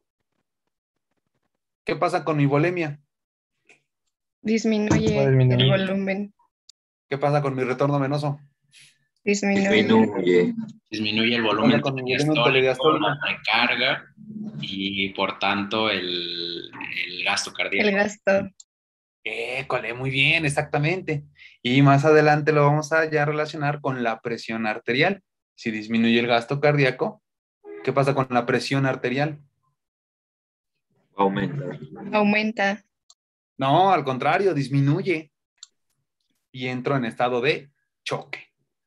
¿Qué pasa con mi volemia? Disminuye Va a el disminuir. volumen. ¿Qué pasa con mi retorno venoso? Disminuye. Disminuye. Disminuye el ¿Qué pasa volumen con mi volumen telediastólico, telediastólico? la recarga y por tanto el, el gasto El cardíaco. gasto. École, muy bien, exactamente. Y más adelante lo vamos a ya relacionar con la presión arterial. Si disminuye el gasto cardíaco, ¿qué pasa con la presión arterial? Aumenta. Aumenta. No, al contrario, disminuye. Y entro en estado de choque.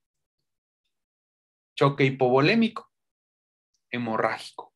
Choque hipovolémico, hemorrágico.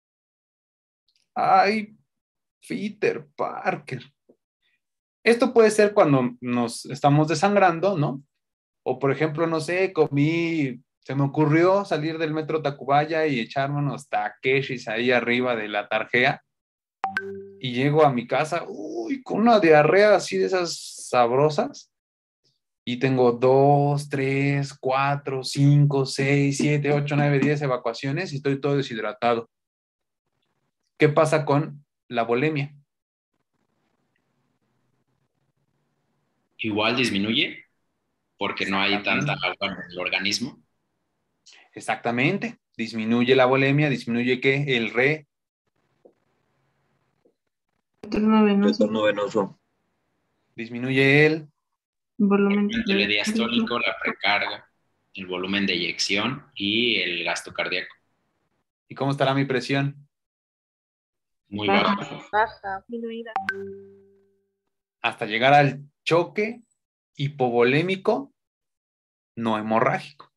Ay, Peter Parker. Esto puede ser cuando nos estamos desangrando, ¿no? O por ejemplo, no sé, comí, se me ocurrió salir del metro Tacubaya y echarme unos takeshis ahí arriba de la tarjea. Y llego a mi casa, uy, con una diarrea así de esas sabrosas. Y tengo dos, tres, cuatro, cinco, seis, siete, ocho, nueve, diez evacuaciones y estoy todo deshidratado. ¿Qué pasa con la volemia? Igual disminuye porque no hay tanta Exactamente. agua en el organismo. Exactamente. Disminuye la volemia, disminuye ¿qué? El re. Retorno venoso. Retorno venoso. Disminuye el. Volumen El telediastólico, la precarga, el volumen de eyección y el gasto cardíaco. ¿Y cómo estará mi presión? Muy Baja. bajo. Baja, disminuida. Hasta llegar al choque hipovolémico no hemorrágico.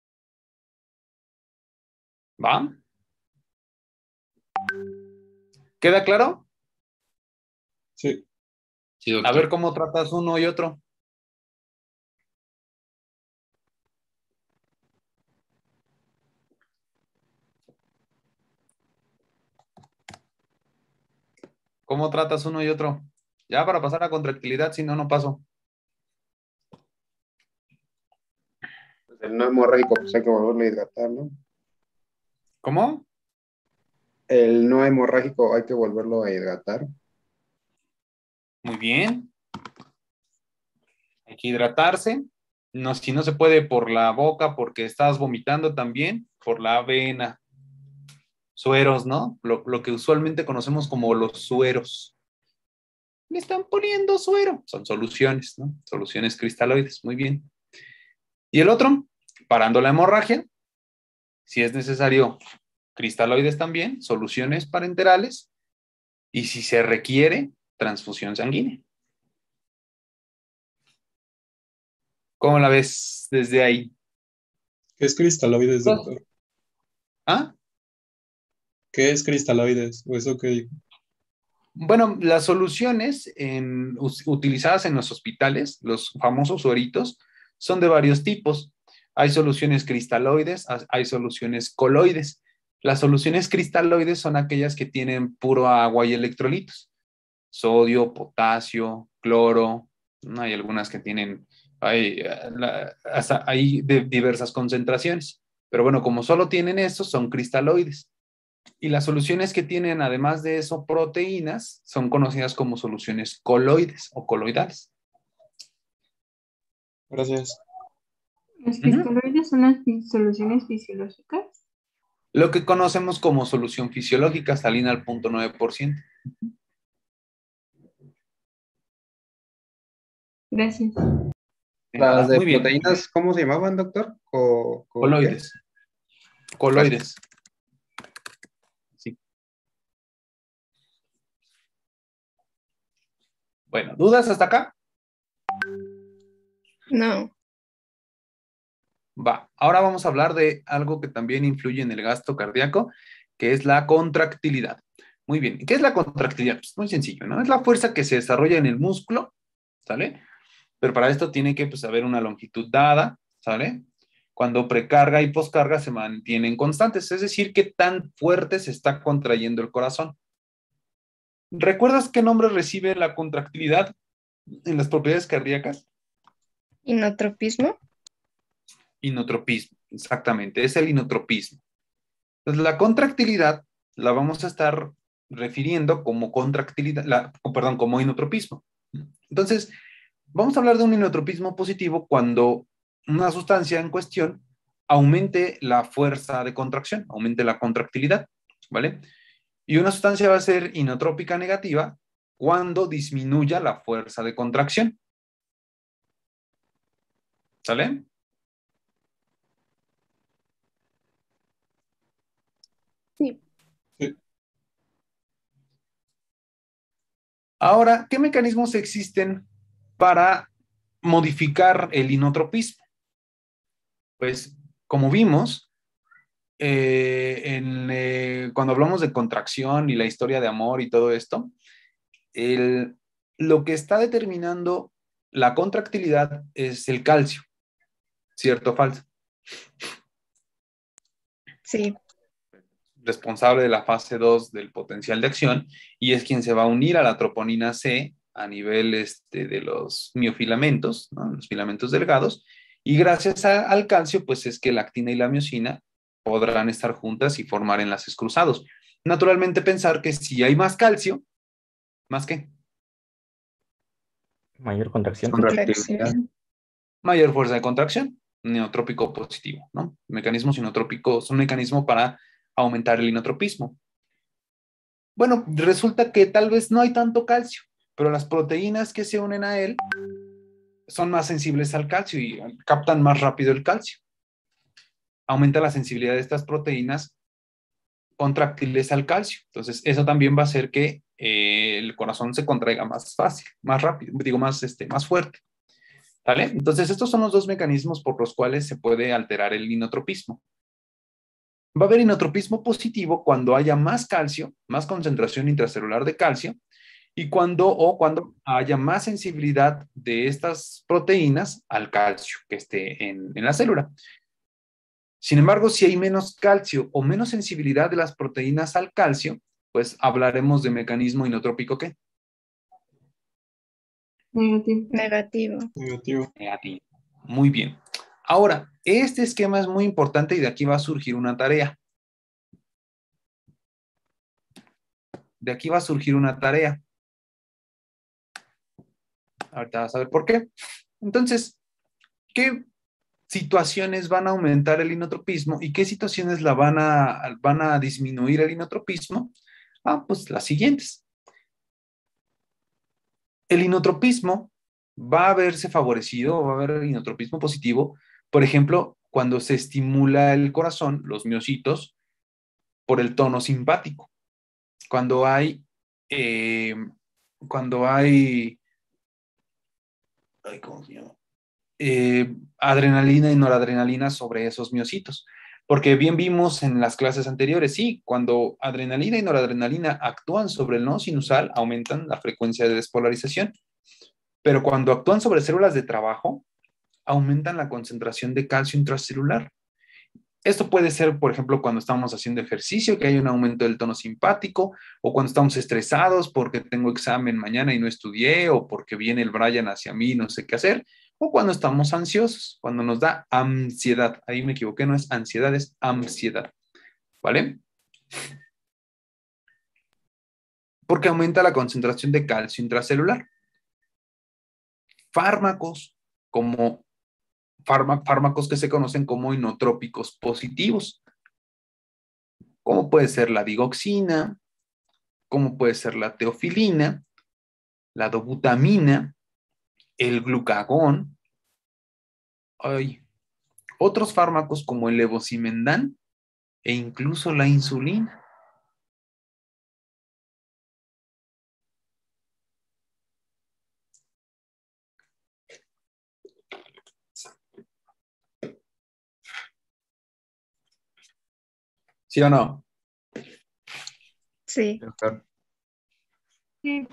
¿Va? ¿Queda claro? Sí. Sí, doctor. A ver cómo tratas uno y otro. ¿Cómo tratas uno y otro? Ya para pasar a contractilidad, si no, no paso. Pues el no hemorrágico, pues hay que volverlo a hidratar, ¿no? ¿Cómo? El no hemorrágico hay que volverlo a hidratar. Muy bien. Hay que hidratarse. No, si no se puede por la boca porque estás vomitando también, por la avena. Sueros, ¿no? Lo, lo que usualmente conocemos como los sueros. Le están poniendo suero. Son soluciones, ¿no? Soluciones cristaloides. Muy bien. Y el otro, parando la hemorragia, si es necesario, cristaloides también, soluciones parenterales, y si se requiere, transfusión sanguínea. ¿Cómo la ves desde ahí? ¿Qué es cristaloides, doctor? ¿Ah? ¿Qué es cristaloides? ¿O eso qué dijo? Bueno, las soluciones en, us- utilizadas en los hospitales, los famosos sueritos, son de varios tipos. Hay soluciones cristaloides, has- hay soluciones coloides. Las soluciones cristaloides son aquellas que tienen puro agua y electrolitos. Sodio, potasio, cloro, ¿no? Hay algunas que tienen, hay, eh, la- hasta hay de diversas concentraciones. Pero bueno, como solo tienen estos, son cristaloides. Y las soluciones que tienen, además de eso, proteínas, son conocidas como soluciones coloides o coloidales. Gracias. ¿Los Ujú. cristaloides son las fi- soluciones fisiológicas? Lo que conocemos como solución fisiológica, salina al punto nueve por ciento. Gracias. Las de Muy bien. proteínas, ¿cómo se llamaban, doctor? Co- co- Coloides. Coloides. Sí. Bueno, ¿dudas hasta acá? No. Va. Ahora vamos a hablar de algo que también influye en el gasto cardíaco, que es la contractilidad. Muy bien. ¿Qué es la contractilidad? Pues muy sencillo, ¿no? Es la fuerza que se desarrolla en el músculo, ¿sale? Pero para esto tiene que pues, haber una longitud dada, ¿sale? Cuando precarga y poscarga se mantienen constantes, es decir, qué tan fuerte se está contrayendo el corazón. ¿Recuerdas qué nombre recibe la contractilidad en las propiedades cardíacas? ¿Inotropismo? Inotropismo, exactamente, es el inotropismo. Entonces, la contractilidad la vamos a estar refiriendo como contractilidad, la, perdón, como inotropismo. Entonces, vamos a hablar de un inotropismo positivo cuando una sustancia en cuestión aumente la fuerza de contracción, aumente la contractilidad, ¿vale? Y una sustancia va a ser inotrópica negativa cuando disminuya la fuerza de contracción. ¿Sale? Sí. Ahora, ¿qué mecanismos existen para modificar el inotropismo? Pues, como vimos, eh, en, eh, cuando hablamos de contracción y la historia de amor y todo esto, el, lo que está determinando la contractilidad es el calcio. ¿Cierto o falso? Sí. Responsable de la fase dos del potencial de acción y es quien se va a unir a la troponina C a nivel este, de los miofilamentos, ¿no? Los filamentos delgados, y gracias a, al calcio, pues es que la actina y la miosina podrán estar juntas y formar enlaces cruzados. Naturalmente pensar que si hay más calcio, ¿más qué? Mayor contracción. Contracción. Mayor fuerza de contracción, neotrópico positivo, ¿no? Mecanismos inotrópicos son un mecanismo para aumentar el inotropismo. Bueno, resulta que tal vez no hay tanto calcio, pero las proteínas que se unen a él son más sensibles al calcio y captan más rápido el calcio. Aumenta la sensibilidad de estas proteínas contráctiles al calcio. Entonces, eso también va a hacer que eh, el corazón se contraiga más fácil, más rápido, digo, más, este, más fuerte. ¿Vale? Entonces, estos son los dos mecanismos por los cuales se puede alterar el inotropismo. Va a haber inotropismo positivo cuando haya más calcio, más concentración intracelular de calcio, y cuando o cuando haya más sensibilidad de estas proteínas al calcio que esté en, en la célula. Sin embargo, si hay menos calcio o menos sensibilidad de las proteínas al calcio, pues hablaremos de mecanismo inotrópico ¿qué? Negativo. Negativo. Negativo. Negativo. Muy bien. Ahora, este esquema es muy importante y de aquí va a surgir una tarea. De aquí va a surgir una tarea. Ahorita vas a ver por qué. Entonces, ¿qué situaciones van a aumentar el inotropismo y qué situaciones la van a, van a disminuir el inotropismo? Ah, pues las siguientes. El inotropismo va a verse favorecido, va a haber inotropismo positivo Por ejemplo, cuando se estimula el corazón, los miocitos, por el tono simpático. Cuando hay, eh, cuando hay, ay, ¿cómo se llama? Eh, adrenalina y noradrenalina sobre esos miocitos. Porque bien vimos en las clases anteriores, sí, cuando adrenalina y noradrenalina actúan sobre el nodo sinusal, aumentan la frecuencia de despolarización. Pero cuando actúan sobre células de trabajo, aumentan la concentración de calcio intracelular. Esto puede ser, por ejemplo, cuando estamos haciendo ejercicio, que hay un aumento del tono simpático, o cuando estamos estresados porque tengo examen mañana y no estudié, o porque viene el Brian hacia mí y no sé qué hacer, o cuando estamos ansiosos, cuando nos da ansiedad. Ahí me equivoqué, no es ansiedad, es ansiedad. ¿Vale? Porque aumenta la concentración de calcio intracelular. Fármacos como fármacos que se conocen como inotrópicos positivos, como puede ser la digoxina, como puede ser la teofilina, la dobutamina, el glucagón, hay otros fármacos como el levosimendan e incluso la insulina. ¿Sí o no? Sí. Sí.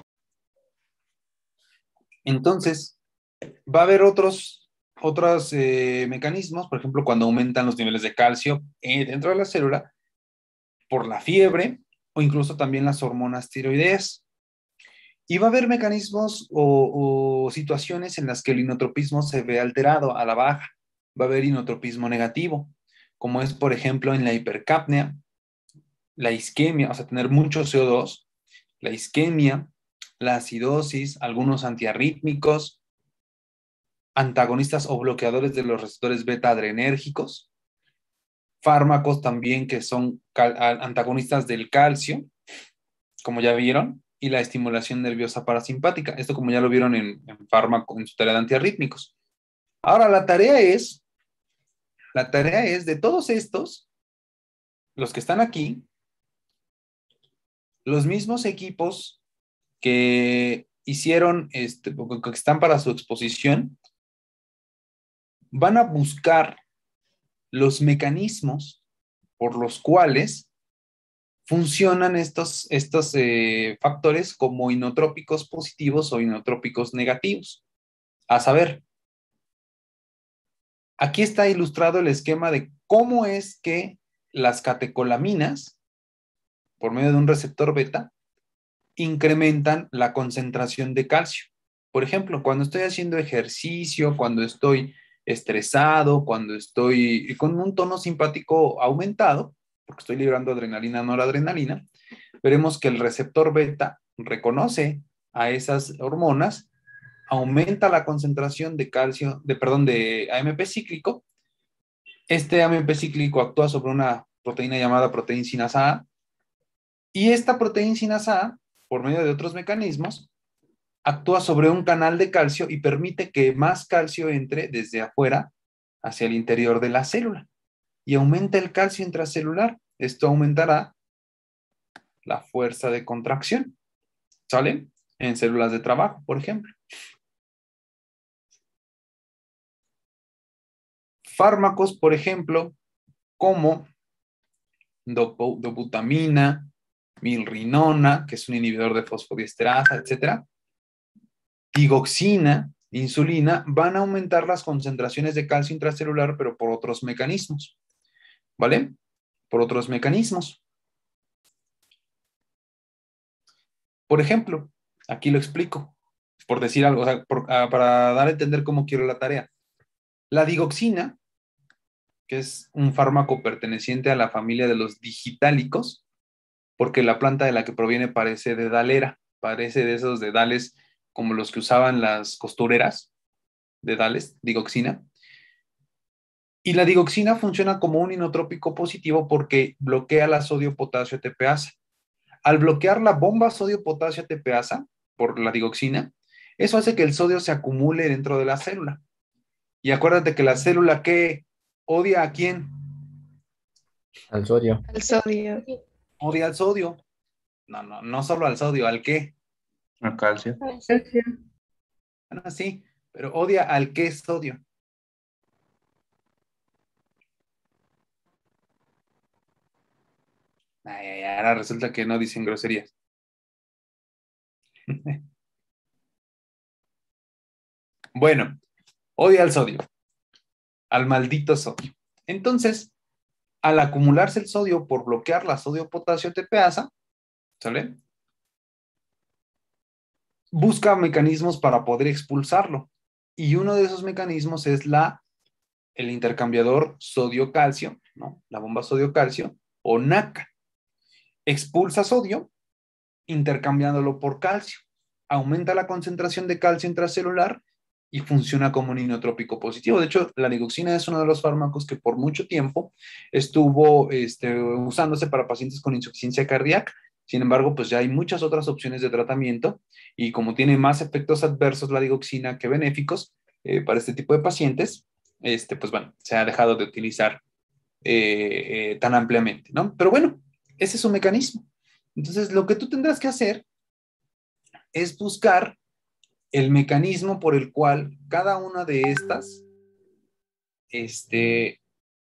Entonces, va a haber otros, otros eh, mecanismos, por ejemplo, cuando aumentan los niveles de calcio eh, dentro de la célula, por la fiebre o incluso también las hormonas tiroideas. Y va a haber mecanismos o, o situaciones en las que el inotropismo se ve alterado a la baja. Va a haber inotropismo negativo, como es, por ejemplo, en la hipercapnia, la isquemia, o sea, tener mucho C O dos, la isquemia, la acidosis, algunos antiarrítmicos, antagonistas o bloqueadores de los receptores beta adrenérgicos, fármacos también que son antagonistas del calcio, como ya vieron, y la estimulación nerviosa parasimpática. Esto como ya lo vieron en, en fármaco, en su tarea de antiarrítmicos. Ahora, la tarea es, la tarea es de todos estos, los que están aquí, los mismos equipos que hicieron, este, que están para su exposición, van a buscar los mecanismos por los cuales funcionan estos, estos eh, factores como inotrópicos positivos o inotrópicos negativos. A saber, aquí está ilustrado el esquema de cómo es que las catecolaminas, por medio de un receptor beta, incrementan la concentración de calcio. Por ejemplo, cuando estoy haciendo ejercicio, cuando estoy estresado, cuando estoy con un tono simpático aumentado, porque estoy liberando adrenalina, noradrenalina, veremos que el receptor beta reconoce a esas hormonas, aumenta la concentración de calcio, de, perdón, de A M P cíclico. Este A M P cíclico actúa sobre una proteína llamada proteína sinasa A, y esta proteína sinasa A, por medio de otros mecanismos, actúa sobre un canal de calcio y permite que más calcio entre desde afuera hacia el interior de la célula y aumenta el calcio intracelular. Esto aumentará la fuerza de contracción, ¿sale? En células de trabajo, por ejemplo. Fármacos, por ejemplo, como dobutamina, milrinona, que es un inhibidor de fosfodiesterasa, etcétera, digoxina, insulina, van a aumentar las concentraciones de calcio intracelular, pero por otros mecanismos, ¿vale? Por otros mecanismos. Por ejemplo, aquí lo explico, por decir algo, o sea, por, uh, para dar a entender cómo quiero la tarea. La digoxina, que es un fármaco perteneciente a la familia de los digitálicos, porque la planta de la que proviene parece dedalera, parece de esos dedales como los que usaban las costureras, dedales, digoxina. Y la digoxina funciona como un inotrópico positivo porque bloquea la sodio-potasio A T P asa. Al bloquear la bomba sodio-potasio A T P asa por la digoxina, eso hace que el sodio se acumule dentro de la célula. Y acuérdate que la célula que odia a quién, Al sodio. Al sodio. odia al sodio. No, no, no solo al sodio, ¿al qué? El calcio. Calcio. Bueno, sí, pero odia al qué sodio. Ay, ay, ay, ahora resulta que no dicen groserías. Bueno, odia al sodio, al maldito sodio. Entonces, al acumularse el sodio por bloquear la sodio-potasio tepeasa, ¿sale? Busca mecanismos para poder expulsarlo. Y uno de esos mecanismos es la, el intercambiador sodio-calcio, ¿no? La bomba sodio-calcio o NACA. Expulsa sodio intercambiándolo por calcio. Aumenta la concentración de calcio intracelular y funciona como un inotrópico positivo. De hecho, la digoxina es uno de los fármacos que por mucho tiempo estuvo este, usándose para pacientes con insuficiencia cardíaca. Sin embargo, pues ya hay muchas otras opciones de tratamiento y como tiene más efectos adversos la digoxina que benéficos eh, para este tipo de pacientes, este, pues bueno, se ha dejado de utilizar eh, eh, tan ampliamente, ¿no? Pero bueno, ese es su mecanismo. Entonces, lo que tú tendrás que hacer es buscar el mecanismo por el cual cada una de estas este,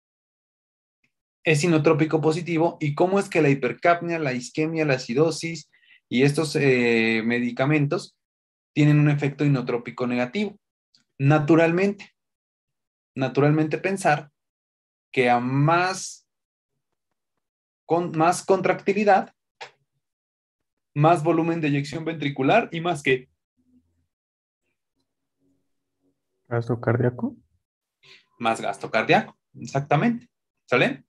es inotrópico positivo y cómo es que la hipercapnia, la isquemia, la acidosis y estos eh, medicamentos tienen un efecto inotrópico negativo. Naturalmente, naturalmente pensar que a más, con, más contractilidad, más volumen de eyección ventricular y más que ¿Gasto cardíaco? más gasto cardíaco, exactamente. ¿Sale?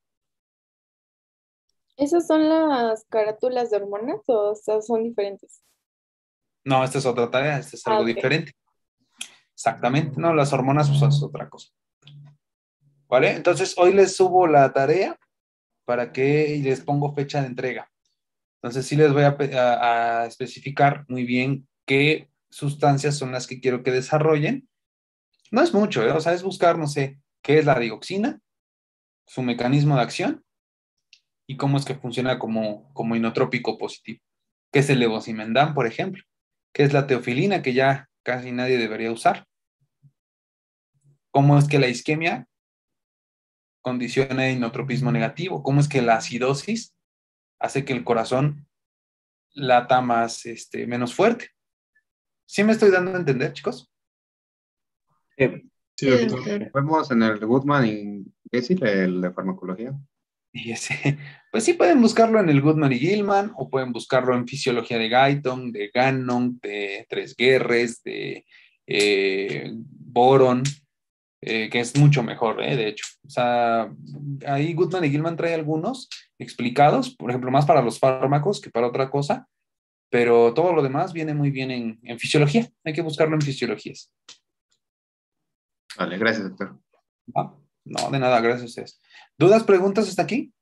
¿Esas son las carátulas de hormonas o estas son diferentes? No, esta es otra tarea, esta es Ah, algo ok. diferente. Exactamente, no, las hormonas pues, es otra cosa. ¿Vale? Entonces, hoy les subo la tarea para que y les pongo fecha de entrega. Entonces, sí les voy a, pe- a- a especificar muy bien qué sustancias son las que quiero que desarrollen. No es mucho, ¿eh? O sea, es buscar, no sé, qué es la dioxina, su mecanismo de acción y cómo es que funciona como, como inotrópico positivo. ¿Qué es el levosimendan, por ejemplo? ¿Qué es la teofilina, que ya casi nadie debería usar? ¿Cómo es que la isquemia condiciona el inotropismo negativo? ¿Cómo es que la acidosis hace que el corazón lata más, este, menos fuerte? ¿Sí me estoy dando a entender, chicos? Sí. Sí, doctor. Vemos en el Goodman y Gessil, el de farmacología. Y ese, pues sí pueden buscarlo en el Goodman y Gilman o pueden buscarlo en Fisiología de Guyton, de Gannon, de Tres Guerres, de eh, Boron, eh, que es mucho mejor, eh, de hecho. O sea, ahí Goodman y Gilman trae algunos explicados, por ejemplo, más para los fármacos que para otra cosa, pero todo lo demás viene muy bien en, en fisiología. Hay que buscarlo en fisiologías. Vale, gracias, doctor. ¿Va? No, de nada, gracias a ustedes. ¿Dudas, preguntas hasta aquí?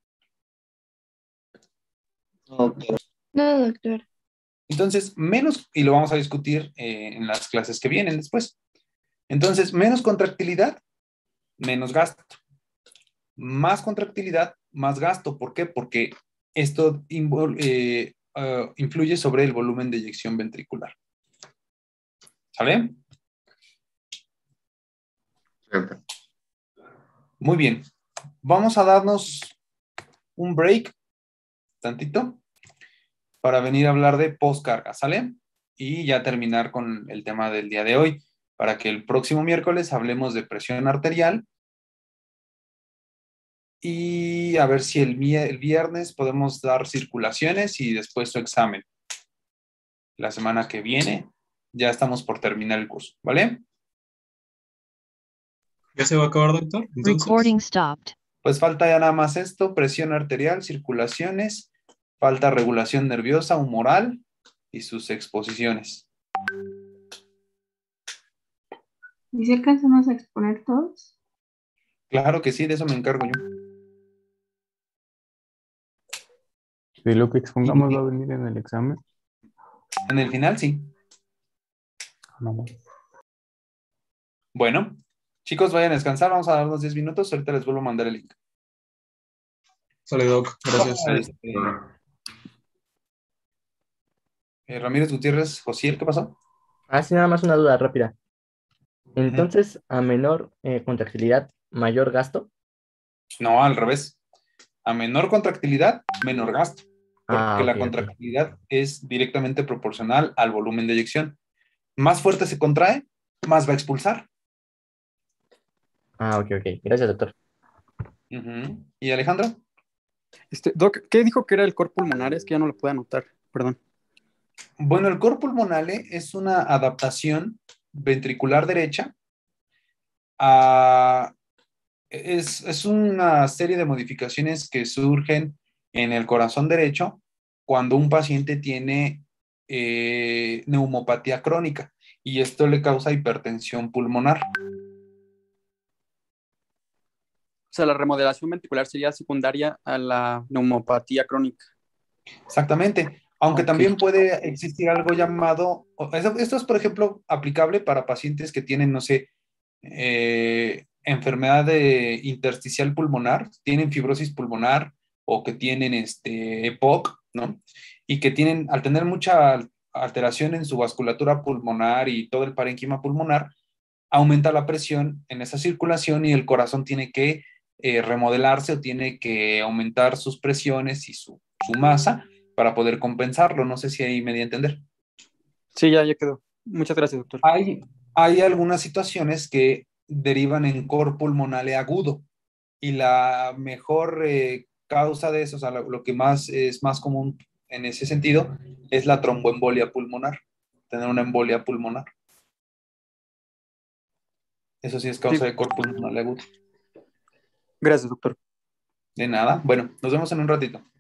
No, doctor. Entonces, menos, y lo vamos a discutir eh, en las clases que vienen después. Entonces, menos contractilidad, menos gasto. Más contractilidad, más gasto. ¿Por qué? Porque esto invol- eh, uh, influye sobre el volumen de eyección ventricular. ¿Sale? Doctor. Muy bien. Vamos a darnos un break, tantito, para venir a hablar de postcarga, ¿sale? Y ya terminar con el tema del día de hoy, para que el próximo miércoles hablemos de presión arterial y a ver si el, mi- el viernes podemos dar circulaciones y después su examen. La semana que viene ya estamos por terminar el curso, ¿vale? ¿Ya se va a acabar, doctor? Entonces, Recording stopped. Pues falta ya nada más esto, presión arterial, circulaciones, falta regulación nerviosa, humoral y sus exposiciones. ¿Y si alcanzamos a exponer todos? Claro que sí, de eso me encargo yo. De lo que expongamos va a venir en el examen. En el final, sí. No. Bueno, Chicos, vayan a descansar, vamos a dar unos diez minutos, ahorita les vuelvo a mandar el link. Sale, Doc, gracias. Este, eh, Ramírez Gutiérrez, Josiel, ¿qué pasó? Ah, sí, nada más una duda rápida. Entonces, a menor eh, contractilidad, mayor gasto. No, al revés. A menor contractilidad, menor gasto. Porque Ah, la ok, ok. contractilidad es directamente proporcional al volumen de eyección. Más fuerte se contrae, más va a expulsar. Ah, ok, ok. Gracias, doctor. Ujú. ¿Y Alejandro? Este, Doc, ¿qué dijo que era el cor pulmonar? Es que ya no lo pude anotar, perdón. Bueno, el cor pulmonale es una adaptación ventricular derecha a... Es, es una serie de modificaciones que surgen en el corazón derecho cuando un paciente tiene eh, neumopatía crónica y esto le causa hipertensión pulmonar. O sea, la remodelación ventricular sería secundaria a la neumopatía crónica. Exactamente, aunque Ok. también puede existir algo llamado, esto, esto es por ejemplo aplicable para pacientes que tienen, no sé, eh, enfermedad de intersticial pulmonar, tienen fibrosis pulmonar o que tienen este E P O C, ¿no? Y que tienen, al tener mucha alteración en su vasculatura pulmonar y todo el parénquima pulmonar, aumenta la presión en esa circulación y el corazón tiene que eh, remodelarse o tiene que aumentar sus presiones y su, su masa para poder compensarlo. No sé si ahí me di a entender. Sí, ya, ya quedó. Muchas gracias, doctor. Hay, hay algunas situaciones que derivan en cor pulmonale agudo y la mejor eh, causa de eso, o sea, lo, lo que más es más común en ese sentido, es la tromboembolia pulmonar, tener una embolia pulmonar. Eso sí es causa Sí. de cor pulmonale agudo. Gracias, doctor. De nada. Bueno, nos vemos en un ratito.